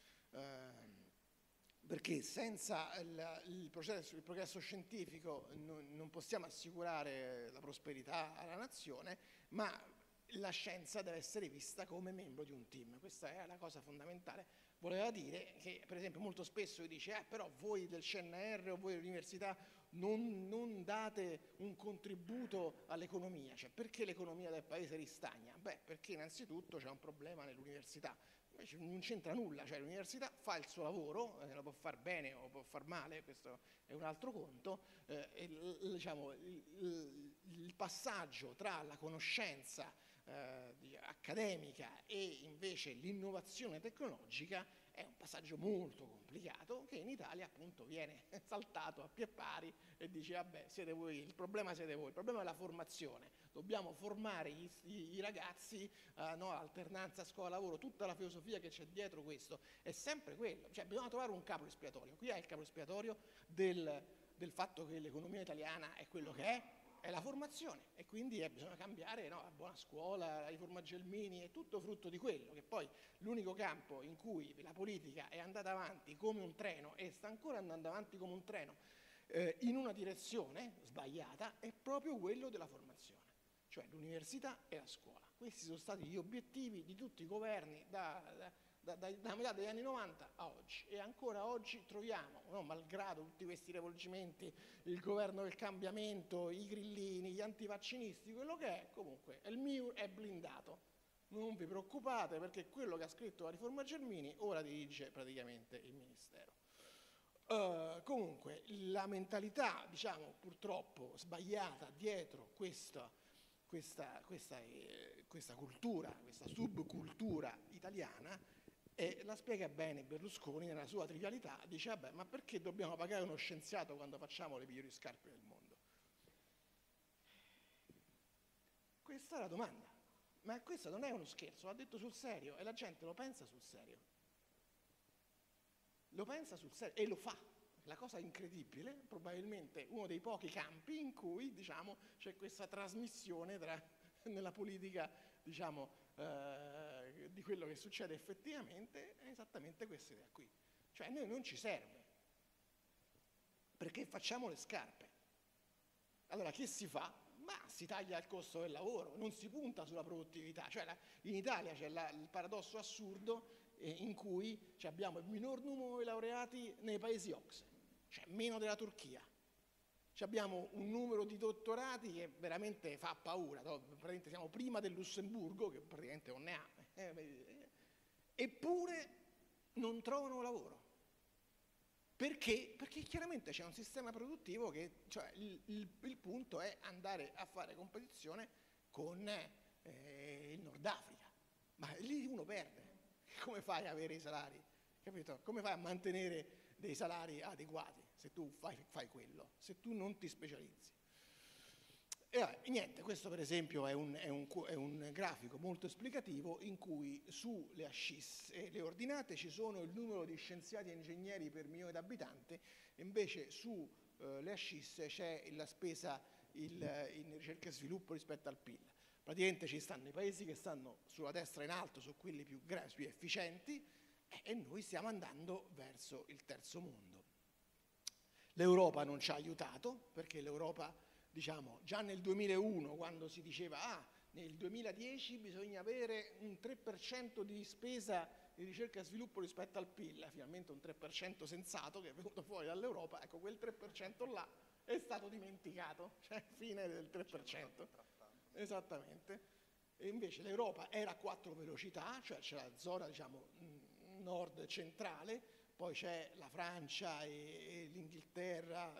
Speaker 2: perché senza il progresso scientifico non possiamo assicurare la prosperità alla nazione, ma la scienza deve essere vista come membro di un team. Questa è la cosa fondamentale. Voleva dire che, per esempio, molto spesso si dice: però voi del CNR o voi dell'università non date un contributo all'economia, cioè perché l'economia del paese ristagna? Beh, perché innanzitutto c'è un problema nell'università, invece non c'entra nulla, cioè l'università fa il suo lavoro, lo può far bene o può far male, questo è un altro conto, diciamo, il passaggio tra la conoscenza accademica e invece l'innovazione tecnologica è un passaggio molto complicato che in Italia appunto viene saltato a pie pari e dice: vabbè, siete voi, il problema siete voi, il problema è la formazione, dobbiamo formare i ragazzi, no, alternanza scuola-lavoro, tutta la filosofia che c'è dietro questo è sempre quello, cioè bisogna trovare un capo espiatorio. Qui è il capo espiatorio del fatto che l'economia italiana è quello che è la formazione, e quindi bisogna cambiare, no, la buona scuola, la riforma Gelmini, è tutto frutto di quello, che poi l'unico campo in cui la politica è andata avanti come un treno e sta ancora andando avanti come un treno in una direzione sbagliata è proprio quello della formazione, cioè l'università e la scuola. Questi sono stati gli obiettivi di tutti i governi da metà degli anni 90 a oggi, e ancora oggi troviamo, no, malgrado tutti questi rivolgimenti, il governo del cambiamento, i grillini, gli antivaccinisti, quello che è, comunque il MIUR è blindato, non vi preoccupate, perché quello che ha scritto la riforma Gelmini ora dirige praticamente il ministero. Comunque la mentalità, diciamo, purtroppo sbagliata dietro questa cultura, questa subcultura italiana E la spiega bene Berlusconi nella sua trivialità, dice vabbè, ma perché dobbiamo pagare uno scienziato quando facciamo le migliori scarpe del mondo? Questa è la domanda, ma questo non è uno scherzo, l'ha detto sul serio e la gente lo pensa sul serio. Lo pensa sul serio e lo fa. La cosa incredibile, probabilmente uno dei pochi campi in cui, diciamo, c'è questa trasmissione nella politica, diciamo, di quello che succede effettivamente, è esattamente questa idea qui. Cioè a noi non ci serve, perché facciamo le scarpe. Allora che si fa? Ma si taglia il costo del lavoro, non si punta sulla produttività. Cioè in Italia c'è il paradosso assurdo in cui abbiamo il minor numero di laureati nei paesi OCSE, cioè meno della Turchia. Abbiamo un numero di dottorati che veramente fa paura, no? Praticamente siamo prima del Lussemburgo, che praticamente non ne ha, eppure non trovano lavoro. Perché? Perché chiaramente c'è un sistema produttivo che, cioè il punto è andare a fare competizione con il Nord Africa, ma lì uno perde. Come fai ad avere i salari? Capito? Come fai a mantenere dei salari adeguati se tu fai quello, se tu non ti specializzi? E niente, questo per esempio è un grafico molto esplicativo in cui sulle ASCIS e le ordinate ci sono il numero di scienziati e ingegneri per milione di abitanti, invece sulle ASCIS c'è la spesa in ricerca e sviluppo rispetto al PIL. Praticamente ci stanno i paesi che stanno sulla destra in alto, su quelli più efficienti, e noi stiamo andando verso il terzo mondo. L'Europa non ci ha aiutato, perché l'Europa, diciamo, già nel 2001, quando si diceva nel 2010 bisogna avere un 3% di spesa di ricerca e sviluppo rispetto al PIL, finalmente un 3% sensato che è venuto fuori dall'Europa, ecco quel 3% là è stato dimenticato, cioè fine del 3%. Esattamente. E invece l'Europa era a 4 velocità, cioè c'è la zona, diciamo, nord centrale, poi c'è la Francia e l'Inghilterra,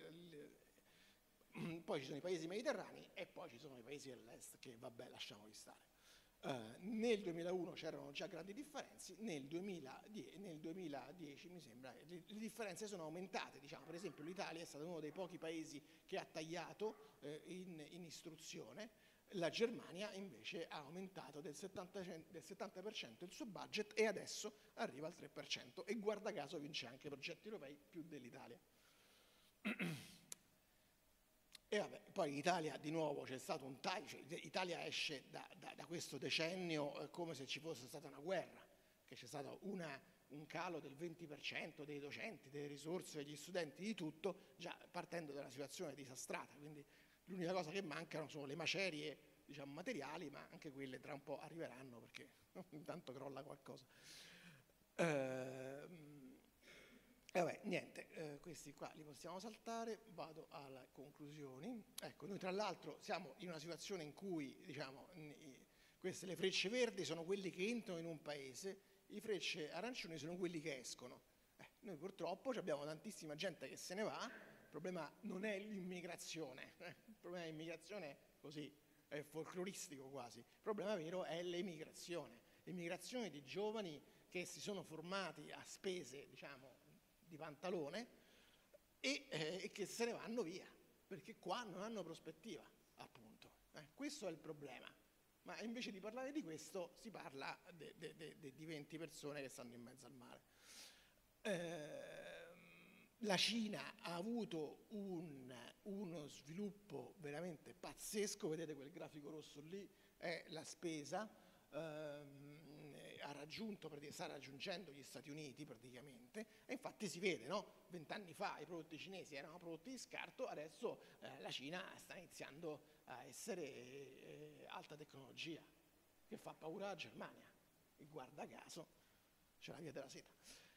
Speaker 2: poi ci sono i paesi mediterranei e poi ci sono i paesi dell'est che vabbè lasciamoli stare. Nel 2001 c'erano già grandi differenze, nel 2010 mi sembra le differenze sono aumentate, diciamo, per esempio l'Italia è stato uno dei pochi paesi che ha tagliato in istruzione, la Germania invece ha aumentato del 70% il suo budget e adesso arriva al 3% e guarda caso vince anche progetti europei più dell'Italia. E vabbè, poi in Italia di nuovo c'è stato un taglio, cioè l'Italia esce da questo decennio come se ci fosse stata una guerra, che c'è stato un calo del 20% dei docenti, delle risorse, degli studenti, di tutto, già partendo da una situazione disastrata, quindi l'unica cosa che mancano sono le macerie, diciamo, materiali, ma anche quelle tra un po' arriveranno perché intanto crolla qualcosa. Vabbè, niente, questi qua li possiamo saltare, vado alle conclusioni. Ecco, noi tra l'altro siamo in una situazione in cui, diciamo, queste le frecce verdi sono quelli che entrano in un paese, i frecce arancioni sono quelli che escono. Noi purtroppo abbiamo tantissima gente che se ne va, il problema non è l'immigrazione, il problema dell'immigrazione è così, è folcloristico quasi, il problema vero è l'immigrazione di giovani che si sono formati a spese, diciamo, di pantalone e che se ne vanno via, perché qua non hanno prospettiva, appunto. Questo è il problema. Ma invece di parlare di questo si parla di 20 persone che stanno in mezzo al mare. La Cina ha avuto uno sviluppo veramente pazzesco, vedete quel grafico rosso lì, è la spesa, sta raggiungendo gli Stati Uniti praticamente, e infatti si vede, no? 20 anni fa i prodotti cinesi erano prodotti di scarto, adesso la Cina sta iniziando a essere alta tecnologia, che fa paura alla Germania, e guarda caso c'è la via della seta.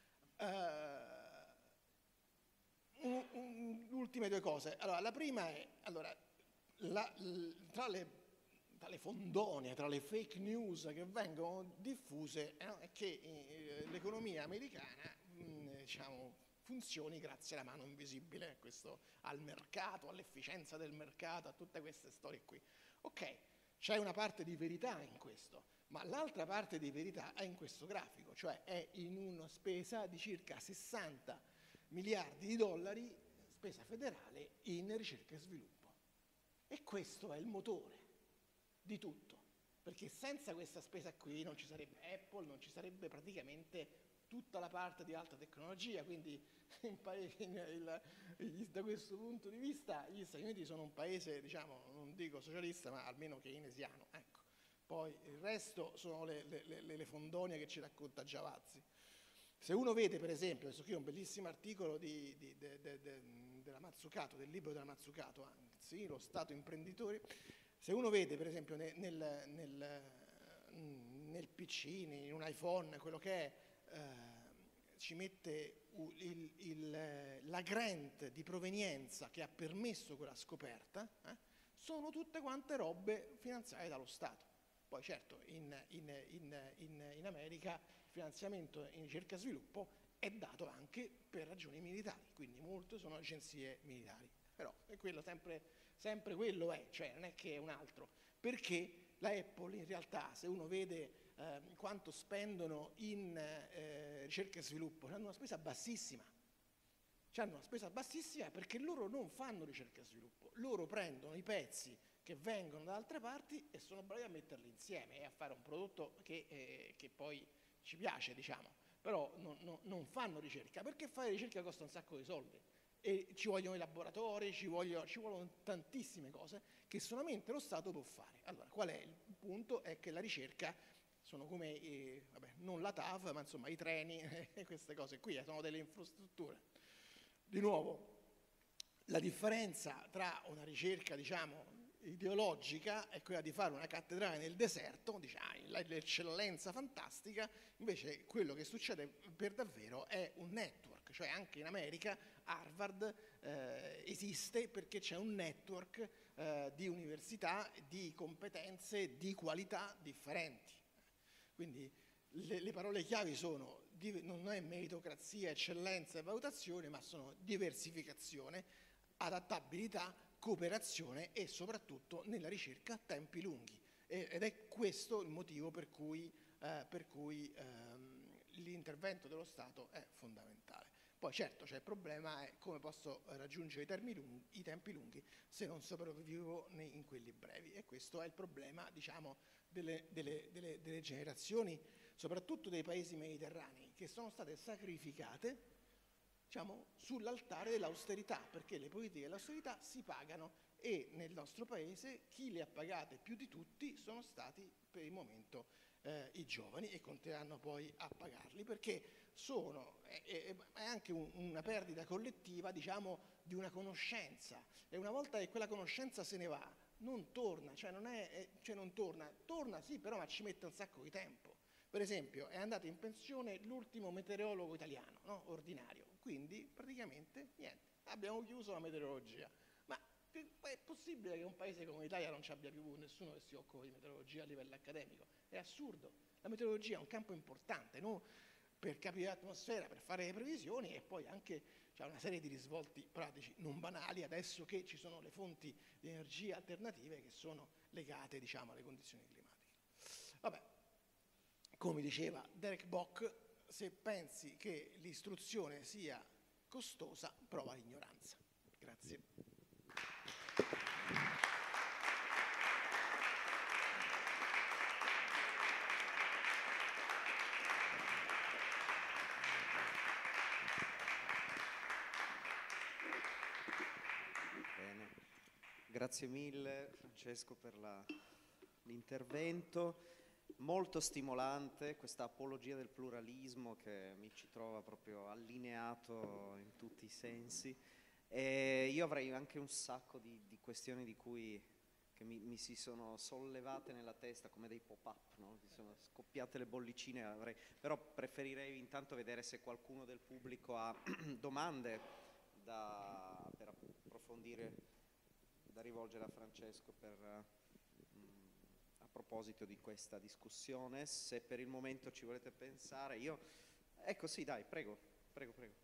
Speaker 2: Ultime due cose. Allora, la prima è, allora, tra le fondonie, tra le fake news che vengono diffuse, è che l'economia americana diciamo, funzioni grazie alla mano invisibile, questo, al mercato, all'efficienza del mercato, a tutte queste storie qui. Ok, C'è una parte di verità in questo, ma l'altra parte di verità è in questo grafico, cioè è in una spesa di circa 60 miliardi di dollari, spesa federale, in ricerca e sviluppo. E questo è il motore di tutto, perché senza questa spesa qui non ci sarebbe Apple, non ci sarebbe praticamente tutta la parte di alta tecnologia, quindi da questo punto di vista gli Stati Uniti sono un paese, diciamo, non dico socialista, ma almeno keynesiano, ecco. Poi il resto sono le fondonie che ci racconta Giavazzi. Se uno vede, per esempio, adesso qui ho un bellissimo articolo della Mazzucato, del libro della Mazzucato, anzi, Lo Stato imprenditore, se uno vede, per esempio, nel PC, in un iPhone, quello che è, ci mette la grant di provenienza che ha permesso quella scoperta, sono tutte quante robe finanziate dallo Stato. Poi certo in America il finanziamento in ricerca e sviluppo è dato anche per ragioni militari, quindi molte sono agenzie militari, però è quello sempre quello è, cioè non è che è un altro, perché la Apple in realtà, se uno vede quanto spendono in ricerca e sviluppo, hanno una spesa bassissima. Hanno una spesa bassissima perché loro non fanno ricerca e sviluppo, loro prendono i pezzi che vengono da altre parti e sono bravi a metterli insieme e a fare un prodotto che poi ci piace, diciamo. Però non fanno ricerca, perché fare ricerca costa un sacco di soldi e ci vogliono i laboratori, ci vogliono tantissime cose che solamente lo Stato può fare. Allora, qual è il punto? È che la ricerca sono come, non la TAV, ma insomma i treni e queste cose qui, sono delle infrastrutture. Di nuovo, la differenza tra una ricerca, diciamo, ideologica è quella di fare una cattedrale nel deserto, diciamo, l'eccellenza fantastica, invece quello che succede per davvero è un network, cioè anche in America Harvard esiste perché c'è un network di università, di competenze, di qualità differenti. Quindi le parole chiavi sono, non è meritocrazia, eccellenza e valutazione, ma sono diversificazione, adattabilità, cooperazione e soprattutto nella ricerca a tempi lunghi. Ed è questo il motivo per cui l'intervento dello Stato è fondamentale. Poi certo c'è il problema è come posso raggiungere i tempi lunghi se non sopravvivo in quelli brevi, e questo è il problema, diciamo, delle generazioni, soprattutto dei paesi mediterranei, che sono state sacrificate, diciamo, sull'altare dell'austerità, perché le politiche dell'austerità si pagano e nel nostro paese chi le ha pagate più di tutti sono stati per il momento i giovani, e continueranno poi a pagarli perché è anche una perdita collettiva, diciamo, di una conoscenza, e una volta che quella conoscenza se ne va non torna, torna sì, però ma ci mette un sacco di tempo. Per esempio è andato in pensione l'ultimo meteorologo italiano, no? Ordinario, quindi praticamente niente, abbiamo chiuso la meteorologia. Ma è possibile che un paese come l'Italia non ci abbia più nessuno che si occupa di meteorologia a livello accademico? È assurdo. La meteorologia è un campo importante, no? Per capire l'atmosfera, per fare le previsioni, e poi anche c'è una serie di risvolti pratici non banali adesso che ci sono le fonti di energia alternative che sono legate, diciamo, alle condizioni climatiche. Vabbè, come diceva Derek Bock, se pensi che l'istruzione sia costosa, prova l'ignoranza. Grazie.
Speaker 1: Grazie mille Francesco per l'intervento, molto stimolante questa apologia del pluralismo che mi ci trova proprio allineato in tutti i sensi, e io avrei anche un sacco di questioni che mi si sono sollevate nella testa come dei pop-up, no? Mi sono scoppiate le bollicine, però preferirei intanto vedere se qualcuno del pubblico ha domande per approfondire, da rivolgere a Francesco a proposito di questa discussione. Se per il momento ci volete pensare, ecco sì, dai, prego. Già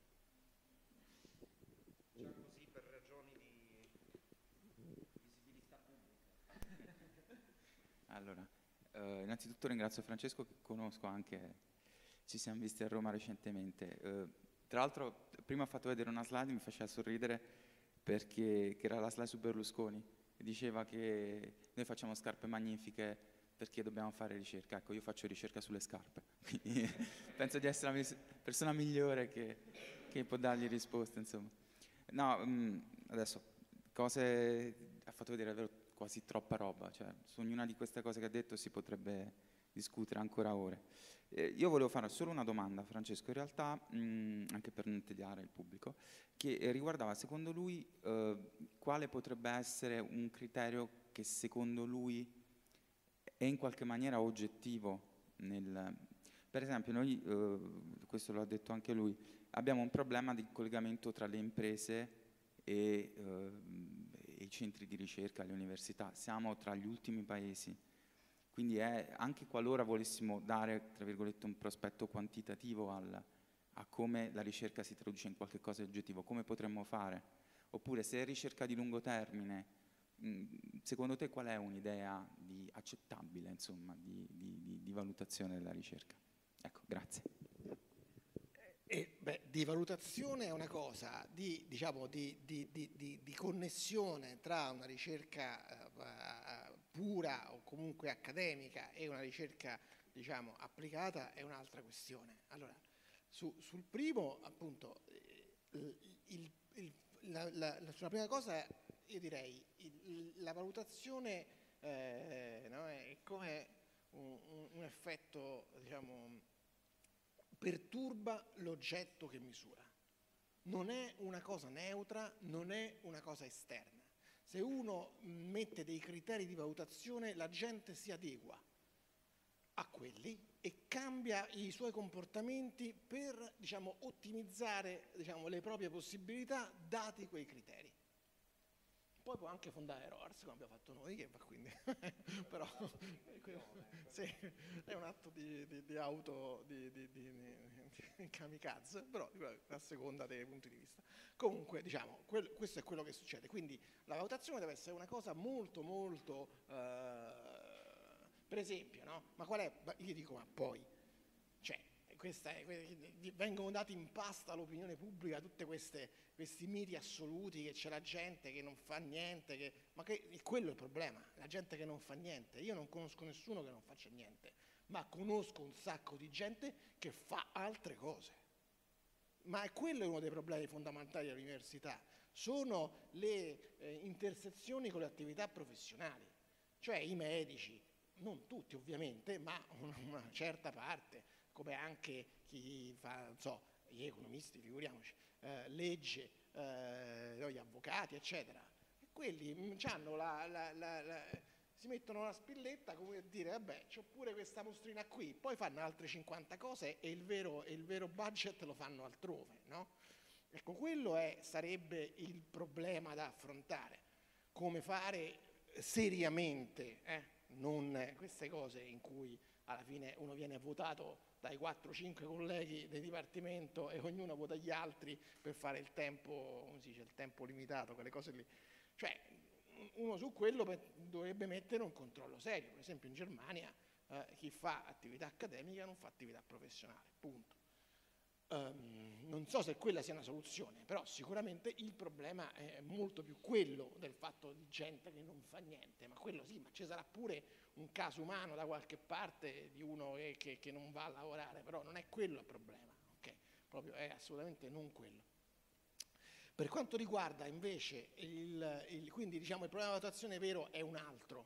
Speaker 1: così per ragioni di visibilità pubblica.
Speaker 3: Allora, innanzitutto ringrazio Francesco, che conosco anche, ci siamo visti a Roma recentemente. Tra l'altro, prima ha fatto vedere una slide, mi faceva sorridere, perché che era la slide su Berlusconi, e diceva che noi facciamo scarpe magnifiche perché dobbiamo fare ricerca. Ecco, io faccio ricerca sulle scarpe, quindi penso di essere la persona migliore che può dargli risposte, insomma. No, adesso, ha fatto vedere davvero quasi troppa roba, cioè su ognuna di queste cose che ha detto si potrebbe discutere ancora ore. Io volevo fare solo una domanda, Francesco, in realtà, anche per non tediare il pubblico, che riguardava, secondo lui, quale potrebbe essere un criterio che secondo lui è in qualche maniera oggettivo per esempio, noi, questo l'ha detto anche lui, abbiamo un problema di collegamento tra le imprese e i centri di ricerca, le università. Siamo tra gli ultimi paesi, quindi anche qualora volessimo dare, tra virgolette, un prospetto quantitativo a come la ricerca si traduce in qualche cosa di oggettivo, come potremmo fare? Oppure, se è ricerca di lungo termine, secondo te qual è un'idea accettabile, insomma, di valutazione della ricerca? Ecco, grazie.
Speaker 2: Di valutazione è una cosa, diciamo, di connessione tra una ricerca pura o comunque accademica e una ricerca, diciamo, applicata è un'altra questione. Allora, sul primo, appunto, sulla prima cosa io direi la valutazione no, è come un effetto, diciamo, perturba l'oggetto che misura. Non è una cosa neutra, non è una cosa esterna. Se uno mette dei criteri di valutazione, la gente si adegua a quelli e cambia i suoi comportamenti per, diciamo, ottimizzare, diciamo, le proprie possibilità dati quei criteri. Poi può anche fondare ROARS, come abbiamo fatto noi, che va quindi, però sì, è un atto di auto, di kamikaze, però a seconda dei punti di vista. Comunque, diciamo, questo è quello che succede. Quindi la valutazione deve essere una cosa molto, molto, per esempio, no? Ma qual è? Io dico, ma poi, cioè, vengono dati in pasta all'opinione pubblica tutte questi miti assoluti, che c'è la gente che non fa niente, quello è il problema, la gente che non fa niente. Io non conosco nessuno che non faccia niente, ma conosco un sacco di gente che fa altre cose. Ma quello è uno dei problemi fondamentali dell'università, sono le intersezioni con le attività professionali, cioè i medici, non tutti ovviamente, ma una certa parte, come anche chi fa, non so, gli economisti, figuriamoci, legge, gli avvocati, eccetera. E quelli si mettono la spilletta come a dire, vabbè, c'ho pure questa mostrina qui, poi fanno altre 50 cose e il vero budget lo fanno altrove, no? Ecco, quello sarebbe il problema da affrontare. Come fare seriamente, non queste cose in cui alla fine uno viene votato dai 4-5 colleghi del dipartimento e ognuno vota gli altri per fare il tempo, come si dice, il tempo limitato, quelle cose lì. Cioè, uno su quello dovrebbe mettere un controllo serio. Per esempio in Germania chi fa attività accademica non fa attività professionale, punto. Non so se quella sia una soluzione, però sicuramente il problema è molto più quello del fatto di gente che non fa niente, ma quello sì, ma ci sarà pure un caso umano da qualche parte di uno che non va a lavorare, però non è quello il problema, ok? Proprio è assolutamente non quello. Per quanto riguarda invece quindi diciamo il problema della valutazione vero è un altro.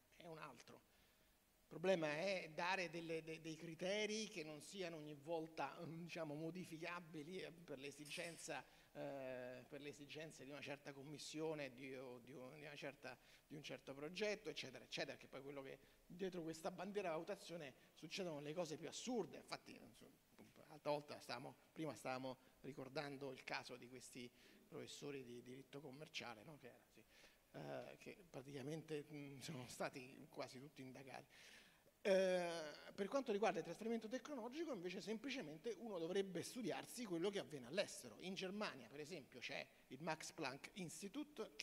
Speaker 2: Il problema è dare dei criteri che non siano ogni volta, diciamo, modificabili per le esigenze di una certa commissione, di un certo progetto, eccetera, eccetera, che poi quello che dietro questa bandiera di valutazione succedono le cose più assurde. Infatti, l'altra volta prima stavamo ricordando il caso di questi professori di diritto commerciale, no? Che praticamente sono stati quasi tutti indagati. Per quanto riguarda il trasferimento tecnologico, invece, semplicemente uno dovrebbe studiarsi quello che avviene all'estero. In Germania, per esempio, c'è il Max Planck Institute che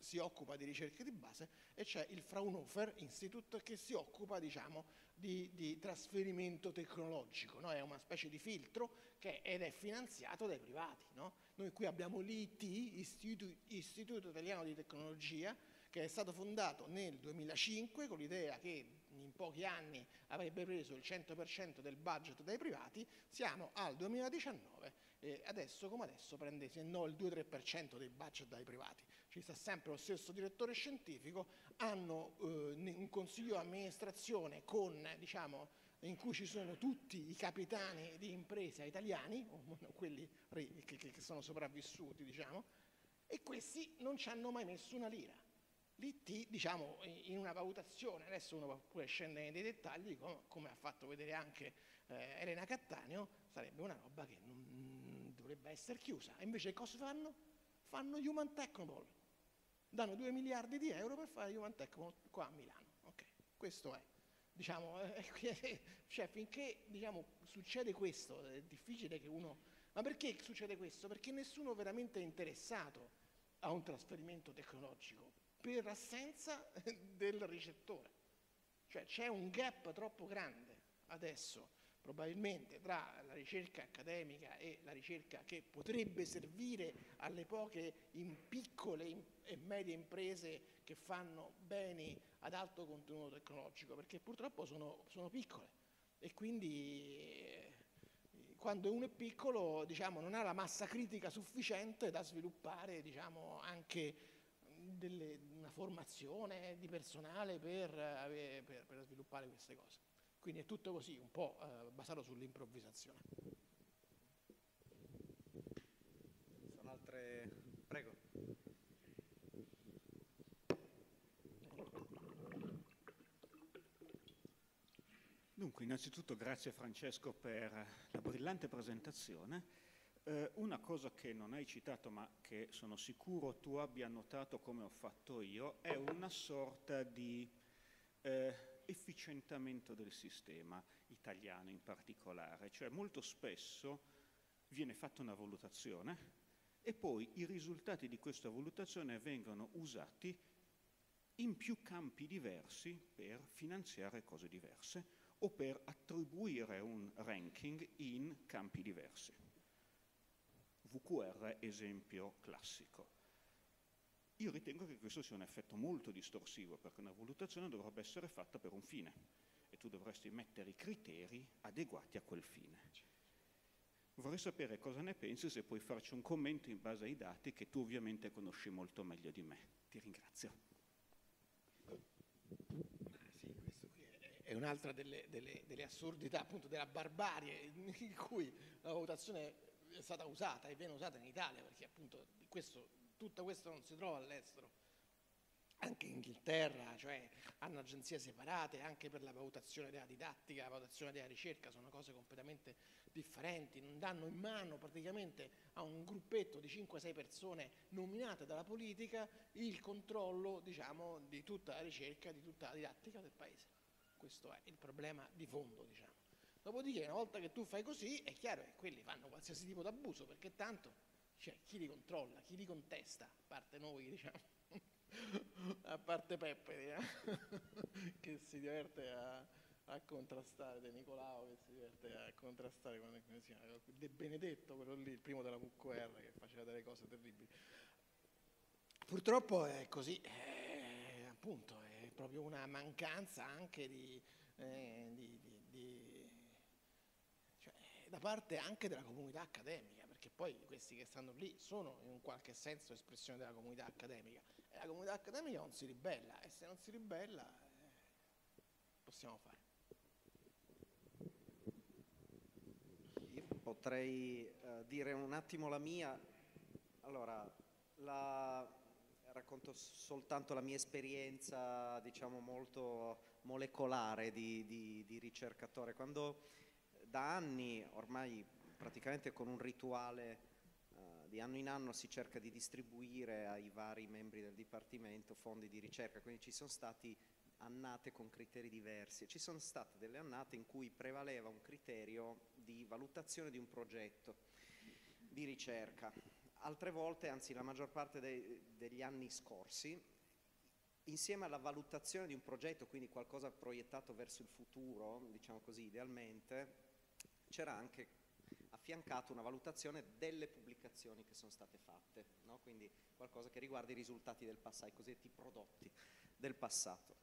Speaker 2: si occupa di ricerche di base, e c'è il Fraunhofer Institute che si occupa, diciamo, di trasferimento tecnologico, no? È una specie di filtro ed è finanziato dai privati, no? Noi qui abbiamo l'IIT, Istituto Italiano di Tecnologia, che è stato fondato nel 2005 con l'idea che in pochi anni avrebbe preso il 100% del budget dai privati. Siamo al 2019 e adesso come adesso prende se no il 2-3% del budget dai privati. Ci sta sempre lo stesso direttore scientifico, hanno un consiglio di amministrazione diciamo, in cui ci sono tutti i capitani di impresa italiani, o quelli che sono sopravvissuti, diciamo, e questi non ci hanno mai messo una lira. L'IT, diciamo, in una valutazione, adesso uno può pure scendere nei dettagli, come ha fatto vedere anche Elena Cattaneo, sarebbe una roba che non dovrebbe essere chiusa. E invece cosa fanno? Fanno Human Technopole. Danno 2 miliardi di euro per fare Human Technopole qua a Milano. Ok, questo è. Diciamo, cioè finché diciamo, succede questo, è difficile che uno... Ma perché succede questo? Perché nessuno veramente è interessato a un trasferimento tecnologico, per assenza del ricettore. Cioè c'è un gap troppo grande adesso, probabilmente, tra la ricerca accademica e la ricerca che potrebbe servire alle poche piccole e medie imprese che fanno beni ad alto contenuto tecnologico, perché purtroppo sono piccole e quindi quando uno è piccolo, diciamo, non ha la massa critica sufficiente da sviluppare, diciamo, anche una formazione di personale per sviluppare queste cose. Quindi è tutto così, un po' basato sull'improvvisazione.
Speaker 1: Sono altre... Prego.
Speaker 4: Dunque, innanzitutto grazie Francesco per la brillante presentazione. Una cosa che non hai citato, ma che sono sicuro tu abbia notato come ho fatto io, è una sorta di efficientamento del sistema italiano in particolare. Cioè molto spesso viene fatta una valutazione e poi i risultati di questa valutazione vengono usati in più campi diversi per finanziare cose diverse o per attribuire un ranking in campi diversi. VQR, esempio classico. Io ritengo che questo sia un effetto molto distorsivo, perché una valutazione dovrebbe essere fatta per un fine e tu dovresti mettere i criteri adeguati a quel fine. Vorrei sapere cosa ne pensi, se puoi farci un commento in base ai dati che tu ovviamente conosci molto meglio di me. Ti ringrazio.
Speaker 2: Sì, questo qui è un'altra delle assurdità, appunto della barbarie in cui la valutazione è stata usata e viene usata in Italia, perché appunto tutto questo non si trova all'estero. Anche in Inghilterra, cioè, hanno agenzie separate anche per la valutazione della didattica, la valutazione della ricerca, sono cose completamente differenti, non danno in mano praticamente a un gruppetto di 5-6 persone nominate dalla politica il controllo, diciamo, di tutta la ricerca, di tutta la didattica del paese. Questo è il problema di fondo, diciamo. Dopodiché, una volta che tu fai così, è chiaro che quelli fanno qualsiasi tipo d'abuso, perché tanto, cioè, chi li controlla, chi li contesta, a parte noi, diciamo, a parte Peppe, diciamo, che si diverte a contrastare, De Nicolao, che si diverte a contrastare con De Benedetto, quello lì, il primo della VQR, che faceva delle cose terribili. Purtroppo è così, appunto, è proprio una mancanza anche da parte anche della comunità accademica, perché poi questi che stanno lì sono in un qualche senso espressione della comunità accademica, e la comunità accademica non si ribella, e se non si ribella possiamo fare.
Speaker 1: Io potrei dire un attimo la mia. Allora, racconto soltanto la mia esperienza, diciamo, molto molecolare di ricercatore. Quando da anni, ormai praticamente con un rituale di anno in anno, si cerca di distribuire ai vari membri del Dipartimento fondi di ricerca, quindi ci sono stati annate con criteri diversi. Ci sono state delle annate in cui prevaleva un criterio di valutazione di un progetto di ricerca. altre volte, anzi la maggior parte degli anni scorsi, insieme alla valutazione di un progetto, quindi qualcosa proiettato verso il futuro, diciamo così idealmente, c'era anche affiancato una valutazione delle pubblicazioni che sono state fatte, no? Quindi qualcosa che riguarda i risultati del passato, i cosiddetti prodotti del passato.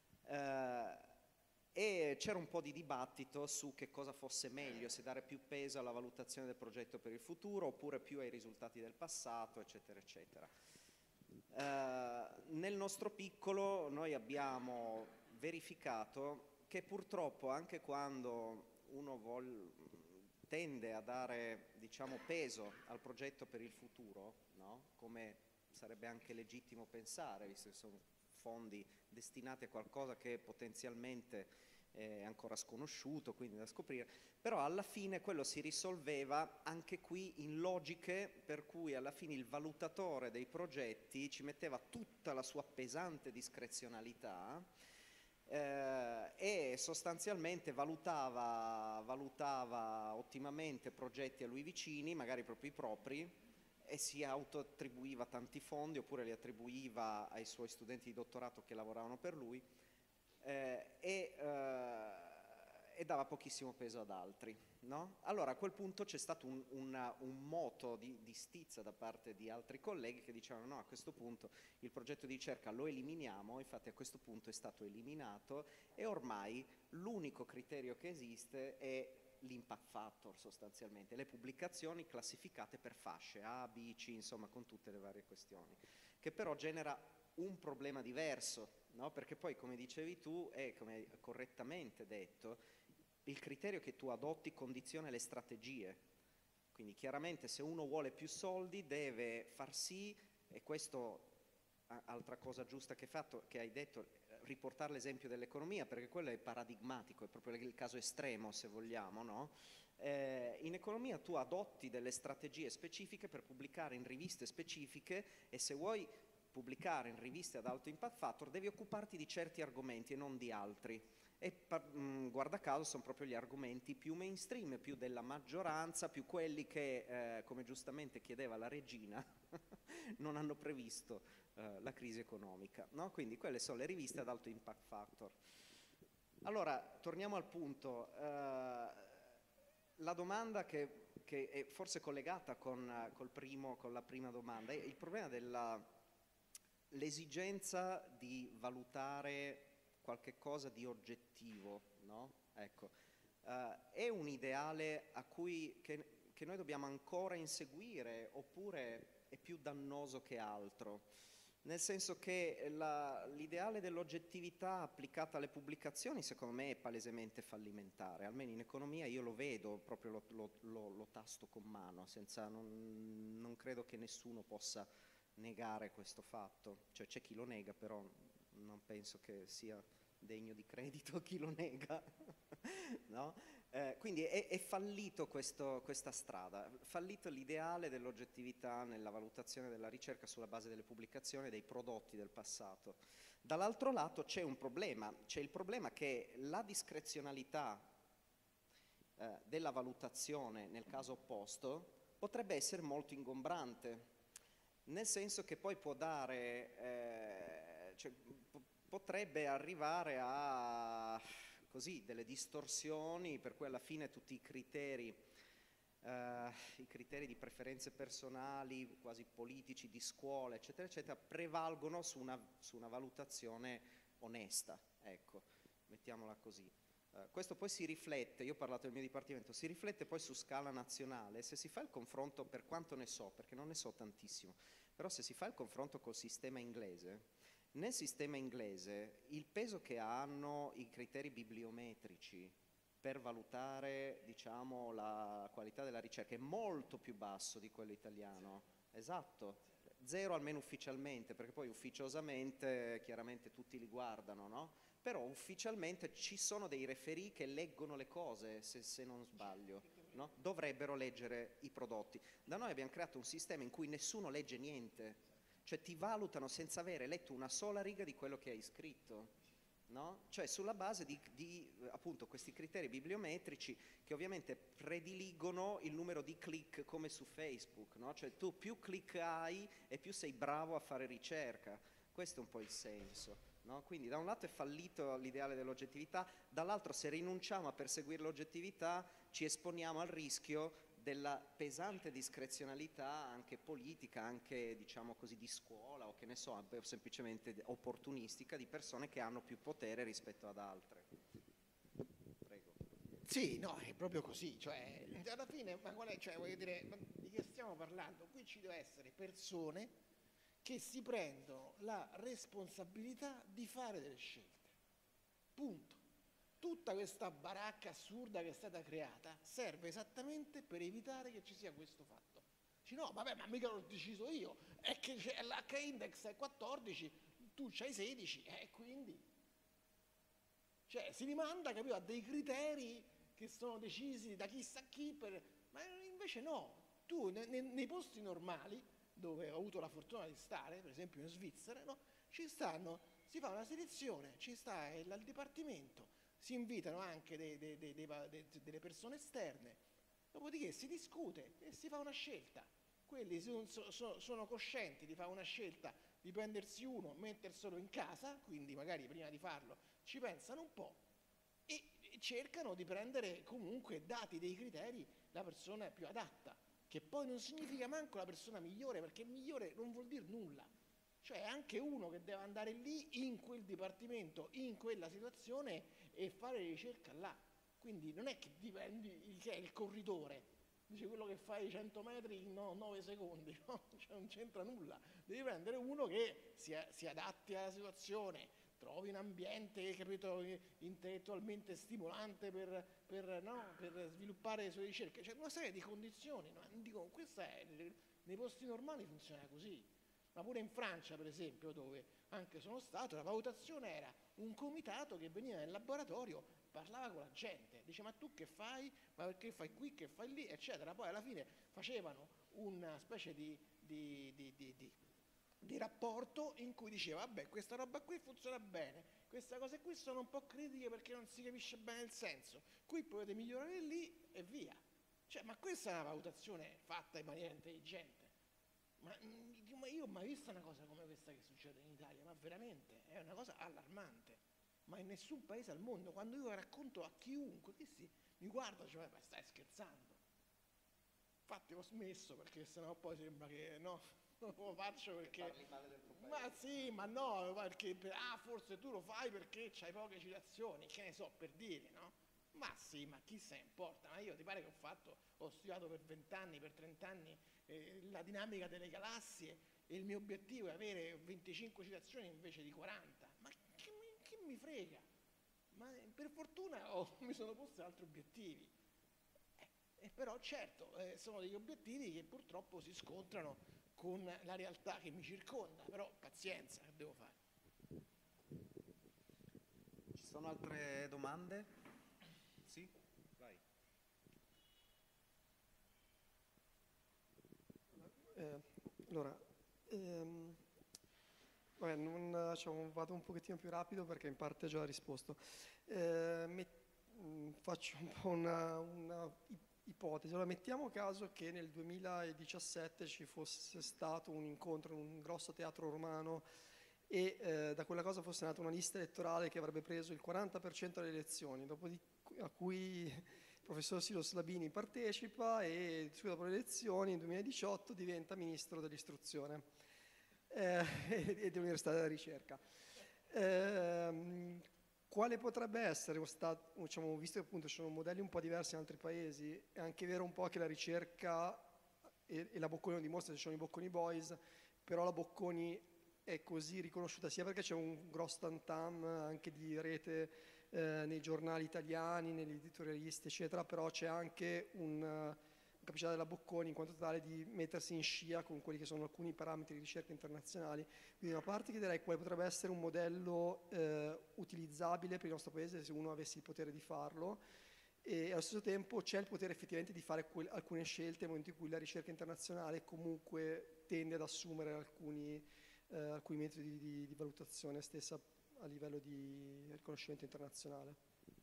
Speaker 1: E c'era un po' di dibattito su che cosa fosse meglio, se dare più peso alla valutazione del progetto per il futuro oppure più ai risultati del passato, eccetera, eccetera. Nel nostro piccolo noi abbiamo verificato che purtroppo anche quando uno tende a dare, diciamo, peso al progetto per il futuro, no? Come sarebbe anche legittimo pensare, visto che sono fondi destinati a qualcosa che potenzialmente è ancora sconosciuto, quindi da scoprire, però alla fine quello si risolveva anche qui in logiche per cui alla fine il valutatore dei progetti ci metteva tutta la sua pesante discrezionalità e sostanzialmente valutava ottimamente progetti a lui vicini, magari proprio i propri, e si autoattribuiva tanti fondi oppure li attribuiva ai suoi studenti di dottorato che lavoravano per lui e dava pochissimo peso ad altri, no? Allora a quel punto c'è stato un moto di stizza da parte di altri colleghi che dicevano no, a questo punto il progetto di ricerca lo eliminiamo, infatti a questo punto è stato eliminato e ormai l'unico criterio che esiste è l'impact factor sostanzialmente, le pubblicazioni classificate per fasce A, B, C, insomma con tutte le varie questioni, che però genera un problema diverso, no? Perché poi come dicevi tu e come hai correttamente detto, il criterio che tu adotti condiziona le strategie, quindi chiaramente se uno vuole più soldi deve far sì, e questo altra cosa giusta che hai detto, riportare l'esempio dell'economia, perché quello è paradigmatico, è proprio il caso estremo se vogliamo, no? In economia tu adotti delle strategie specifiche per pubblicare in riviste specifiche e se vuoi pubblicare in riviste ad alto impact factor devi occuparti di certi argomenti e non di altri e guarda caso sono proprio gli argomenti più mainstream, più della maggioranza, più quelli che come giustamente chiedeva la regina non hanno previsto la crisi economica, no? Quindi quelle sono le riviste ad alto impact factor. Allora torniamo al punto, la domanda che è forse collegata con la prima domanda è il problema dell'esigenza di valutare qualche cosa di oggettivo, no? Ecco, è un ideale che noi dobbiamo ancora inseguire oppure è più dannoso che altro? Nel senso che l'ideale dell'oggettività applicata alle pubblicazioni secondo me è palesemente fallimentare, almeno in economia io lo vedo, proprio lo tasto con mano, non credo che nessuno possa negare questo fatto, cioè c'è chi lo nega però non penso che sia degno di credito chi lo nega, no? Quindi è fallito questa strada, fallito l'ideale dell'oggettività nella valutazione della ricerca sulla base delle pubblicazioni dei prodotti del passato. Dall'altro lato c'è un problema, c'è il problema che la discrezionalità della valutazione nel caso opposto potrebbe essere molto ingombrante, nel senso che poi può dare, potrebbe arrivare a così delle distorsioni per cui alla fine tutti i criteri di preferenze personali, quasi politici, di scuola, eccetera, eccetera, prevalgono su una valutazione onesta, ecco, mettiamola così. Questo poi si riflette, io ho parlato del mio dipartimento, si riflette poi su scala nazionale, se si fa il confronto, per quanto ne so, perché non ne so tantissimo, però se si fa il confronto col sistema inglese, nel sistema inglese il peso che hanno i criteri bibliometrici per valutare, diciamo, la qualità della ricerca è molto più basso di quello italiano, esatto, 0 almeno ufficialmente, perché poi ufficiosamente chiaramente tutti li guardano, no? Però ufficialmente ci sono dei referì che leggono le cose, se non sbaglio, no? Dovrebbero leggere i prodotti. Da noi abbiamo creato un sistema in cui nessuno legge niente, cioè ti valutano senza avere letto una sola riga di quello che hai scritto, no? Cioè sulla base di appunto questi criteri bibliometrici che ovviamente prediligono il numero di click come su Facebook, no? Cioè tu più click hai e più sei bravo a fare ricerca, questo è un po' il senso. No? Quindi da un lato è fallito l'ideale dell'oggettività, dall'altro se rinunciamo a perseguire l'oggettività ci esponiamo al rischio della pesante discrezionalità anche politica, anche diciamo così di scuola o che ne so, semplicemente opportunistica di persone che hanno più potere rispetto ad altre. Prego.
Speaker 2: Sì, no, è proprio così, cioè alla fine, ma qual è, cioè voglio dire, di che stiamo parlando? Qui ci deve essere persone che si prendono la responsabilità di fare delle scelte. Punto. Tutta questa baracca assurda che è stata creata serve esattamente per evitare che ci sia questo fatto. Dici no, vabbè, ma mica l'ho deciso io, è che l'H-index è 14, tu c'hai 16, e quindi... Cioè si rimanda, capito, a dei criteri che sono decisi da chissà chi, ma invece no. Tu nei posti normali, dove ho avuto la fortuna di stare, per esempio in Svizzera, no? Si fa una selezione, ci sta il dipartimento, si invitano anche delle persone esterne, dopodiché si discute e si fa una scelta. Quelli sono coscienti di fare una scelta, di prendersi uno, metterselo in casa, quindi magari prima di farlo ci pensano un po' e cercano di prendere comunque, dati dei criteri, la persona più adatta, che poi non significa manco la persona migliore, perché migliore non vuol dire nulla. Cioè anche uno che deve andare lì, in quel dipartimento, in quella situazione e fare ricerca là. Quindi non è che dipendi che è il corridore, dice quello che fa i 100 metri in 9 secondi, no? Cioè non c'entra nulla. Devi prendere uno che si adatti alla situazione, trovi un ambiente, capito, intellettualmente stimolante per sviluppare le sue ricerche. Cioè una serie di condizioni. No? Dico, nei posti normali funziona così. Ma pure in Francia, per esempio, dove anche sono stato, la valutazione era un comitato che veniva nel laboratorio, parlava con la gente, dice ma tu che fai, ma perché fai qui, che fai lì, eccetera. Poi alla fine facevano una specie di rapporto in cui diceva vabbè, questa roba qui funziona bene, queste cose qui sono un po' critiche perché non si capisce bene il senso, qui potete migliorare lì e via. Cioè, ma questa è una valutazione fatta in maniera intelligente. Ma io ho mai visto una cosa come questa che succede in Italia, ma veramente è una cosa allarmante, ma in nessun paese al mondo. Quando io racconto a chiunque, questi mi guardano e dicono ma stai scherzando. Infatti ho smesso perché sennò poi sembra che no, non lo faccio perché...
Speaker 1: Parli male del tuo paese.
Speaker 2: Ma sì, ma no, perché forse tu lo fai perché c'hai poche citazioni, che ne so, per dire, no? Ma sì, ma chi se ne importa? Ma io ti pare che ho studiato per 20 anni, per 30 anni la dinamica delle galassie e il mio obiettivo è avere 25 citazioni invece di 40. Ma che mi frega? Ma per fortuna mi sono posto altri obiettivi. Però certo, sono degli obiettivi che purtroppo si scontrano con la realtà che mi circonda, però pazienza, che devo fare?
Speaker 1: Ci sono altre domande? Sì? Vai.
Speaker 5: Allora, vado un pochettino più rapido perché in parte ho già risposto. Faccio un po' una ipotesi. Allora, mettiamo caso che nel 2017 ci fosse stato un incontro in un grosso teatro romano e da quella cosa fosse nata una lista elettorale che avrebbe preso il 40% delle elezioni, a cui il professor Silos Labini partecipa e dopo le elezioni nel 2018 diventa ministro dell'istruzione e dell'università della ricerca. Quale potrebbe essere diciamo, visto che appunto ci sono modelli un po' diversi in altri paesi, è anche vero un po' che la ricerca e la Bocconi lo dimostra, ci sono i Bocconi Boys, però la Bocconi è così riconosciuta sia perché c'è un grosso tantam anche di rete nei giornali italiani, negli editorialisti, eccetera, però c'è anche una capacità della Bocconi in quanto tale di mettersi in scia con quelli che sono alcuni parametri di ricerca internazionali. Quindi da una parte chiederei quale potrebbe essere un modello utilizzabile per il nostro paese se uno avesse il potere di farlo, e allo stesso tempo c'è il potere effettivamente di fare alcune scelte nel momento in cui la ricerca internazionale comunque tende ad assumere alcuni metodi di valutazione stessa a livello di riconoscimento internazionale.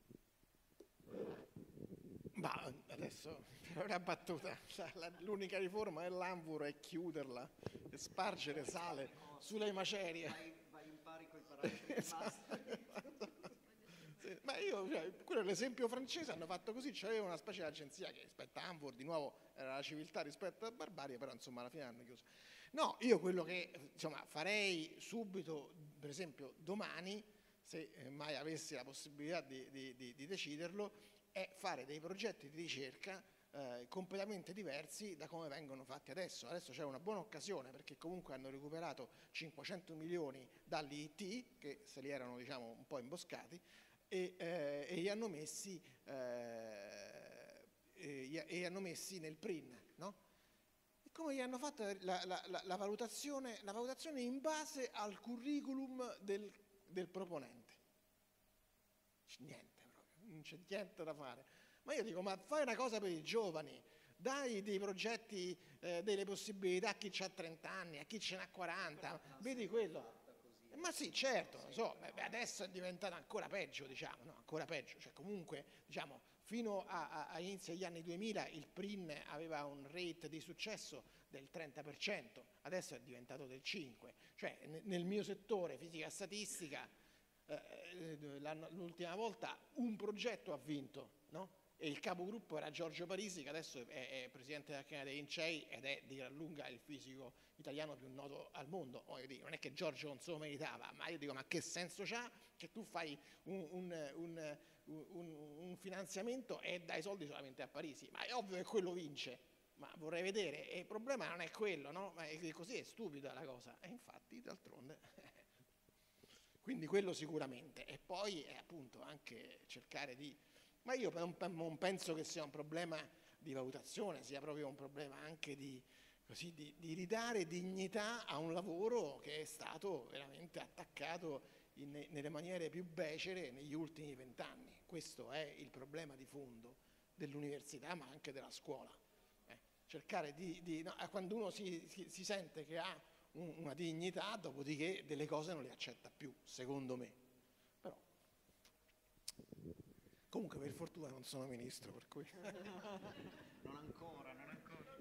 Speaker 2: Ma adesso, per una battuta, l'unica riforma dell'Anvur è chiuderla e spargere sale sulle macerie.
Speaker 1: Vai in pari con i parametri.
Speaker 2: Sì, ma quello è l'esempio francese, hanno fatto così, c'aveva una specie di agenzia che rispetto a Anvur, di nuovo, era la civiltà rispetto alla barbarie, però insomma alla fine hanno chiuso. No, io quello che insomma farei subito, per esempio domani, se mai avessi la possibilità di deciderlo, è fare dei progetti di ricerca completamente diversi da come vengono fatti adesso. Adesso c'è una buona occasione perché comunque hanno recuperato 500 milioni dall'IIT, che se li erano diciamo un po' imboscati, e li hanno messi, nel PRIN, no? E come gli hanno fatto la valutazione in base al curriculum del proponente? Niente proprio, non c'è niente da fare. Ma io dico, ma fai una cosa per i giovani, dai dei progetti, delle possibilità a chi ha 30 anni, a chi ce n'ha 40, vedi quello. Ma sì, certo, lo so, adesso è diventato ancora peggio, diciamo, no? Ancora peggio, cioè comunque, diciamo, fino all'inizio degli anni 2000 il PRIN aveva un rate di successo del 30%, adesso è diventato del 5%, cioè nel mio settore, fisica e statistica, l'ultima volta un progetto ha vinto, no? E il capogruppo era Giorgio Parisi, che adesso è presidente dell'Accademia dei Lincei ed è di gran lunga il fisico italiano più noto al mondo. Non è che Giorgio non se lo meritava, ma io dico, ma che senso c'ha che tu fai un finanziamento e dai soldi solamente a Parisi? Ma è ovvio che quello vince, ma vorrei vedere. E il problema non è quello, no? Ma così è stupida la cosa. E infatti, d'altronde... Quindi quello sicuramente. E poi appunto anche cercare di... Ma io non penso che sia un problema di valutazione, sia proprio un problema anche di ridare dignità a un lavoro che è stato veramente attaccato nelle maniere più becere negli ultimi 20 anni. Questo è il problema di fondo dell'università, ma anche della scuola. Cercare no, quando uno si sente che ha una dignità, dopodiché delle cose non le accetta più, secondo me. Comunque per fortuna non sono ministro, per cui...
Speaker 1: Non ancora.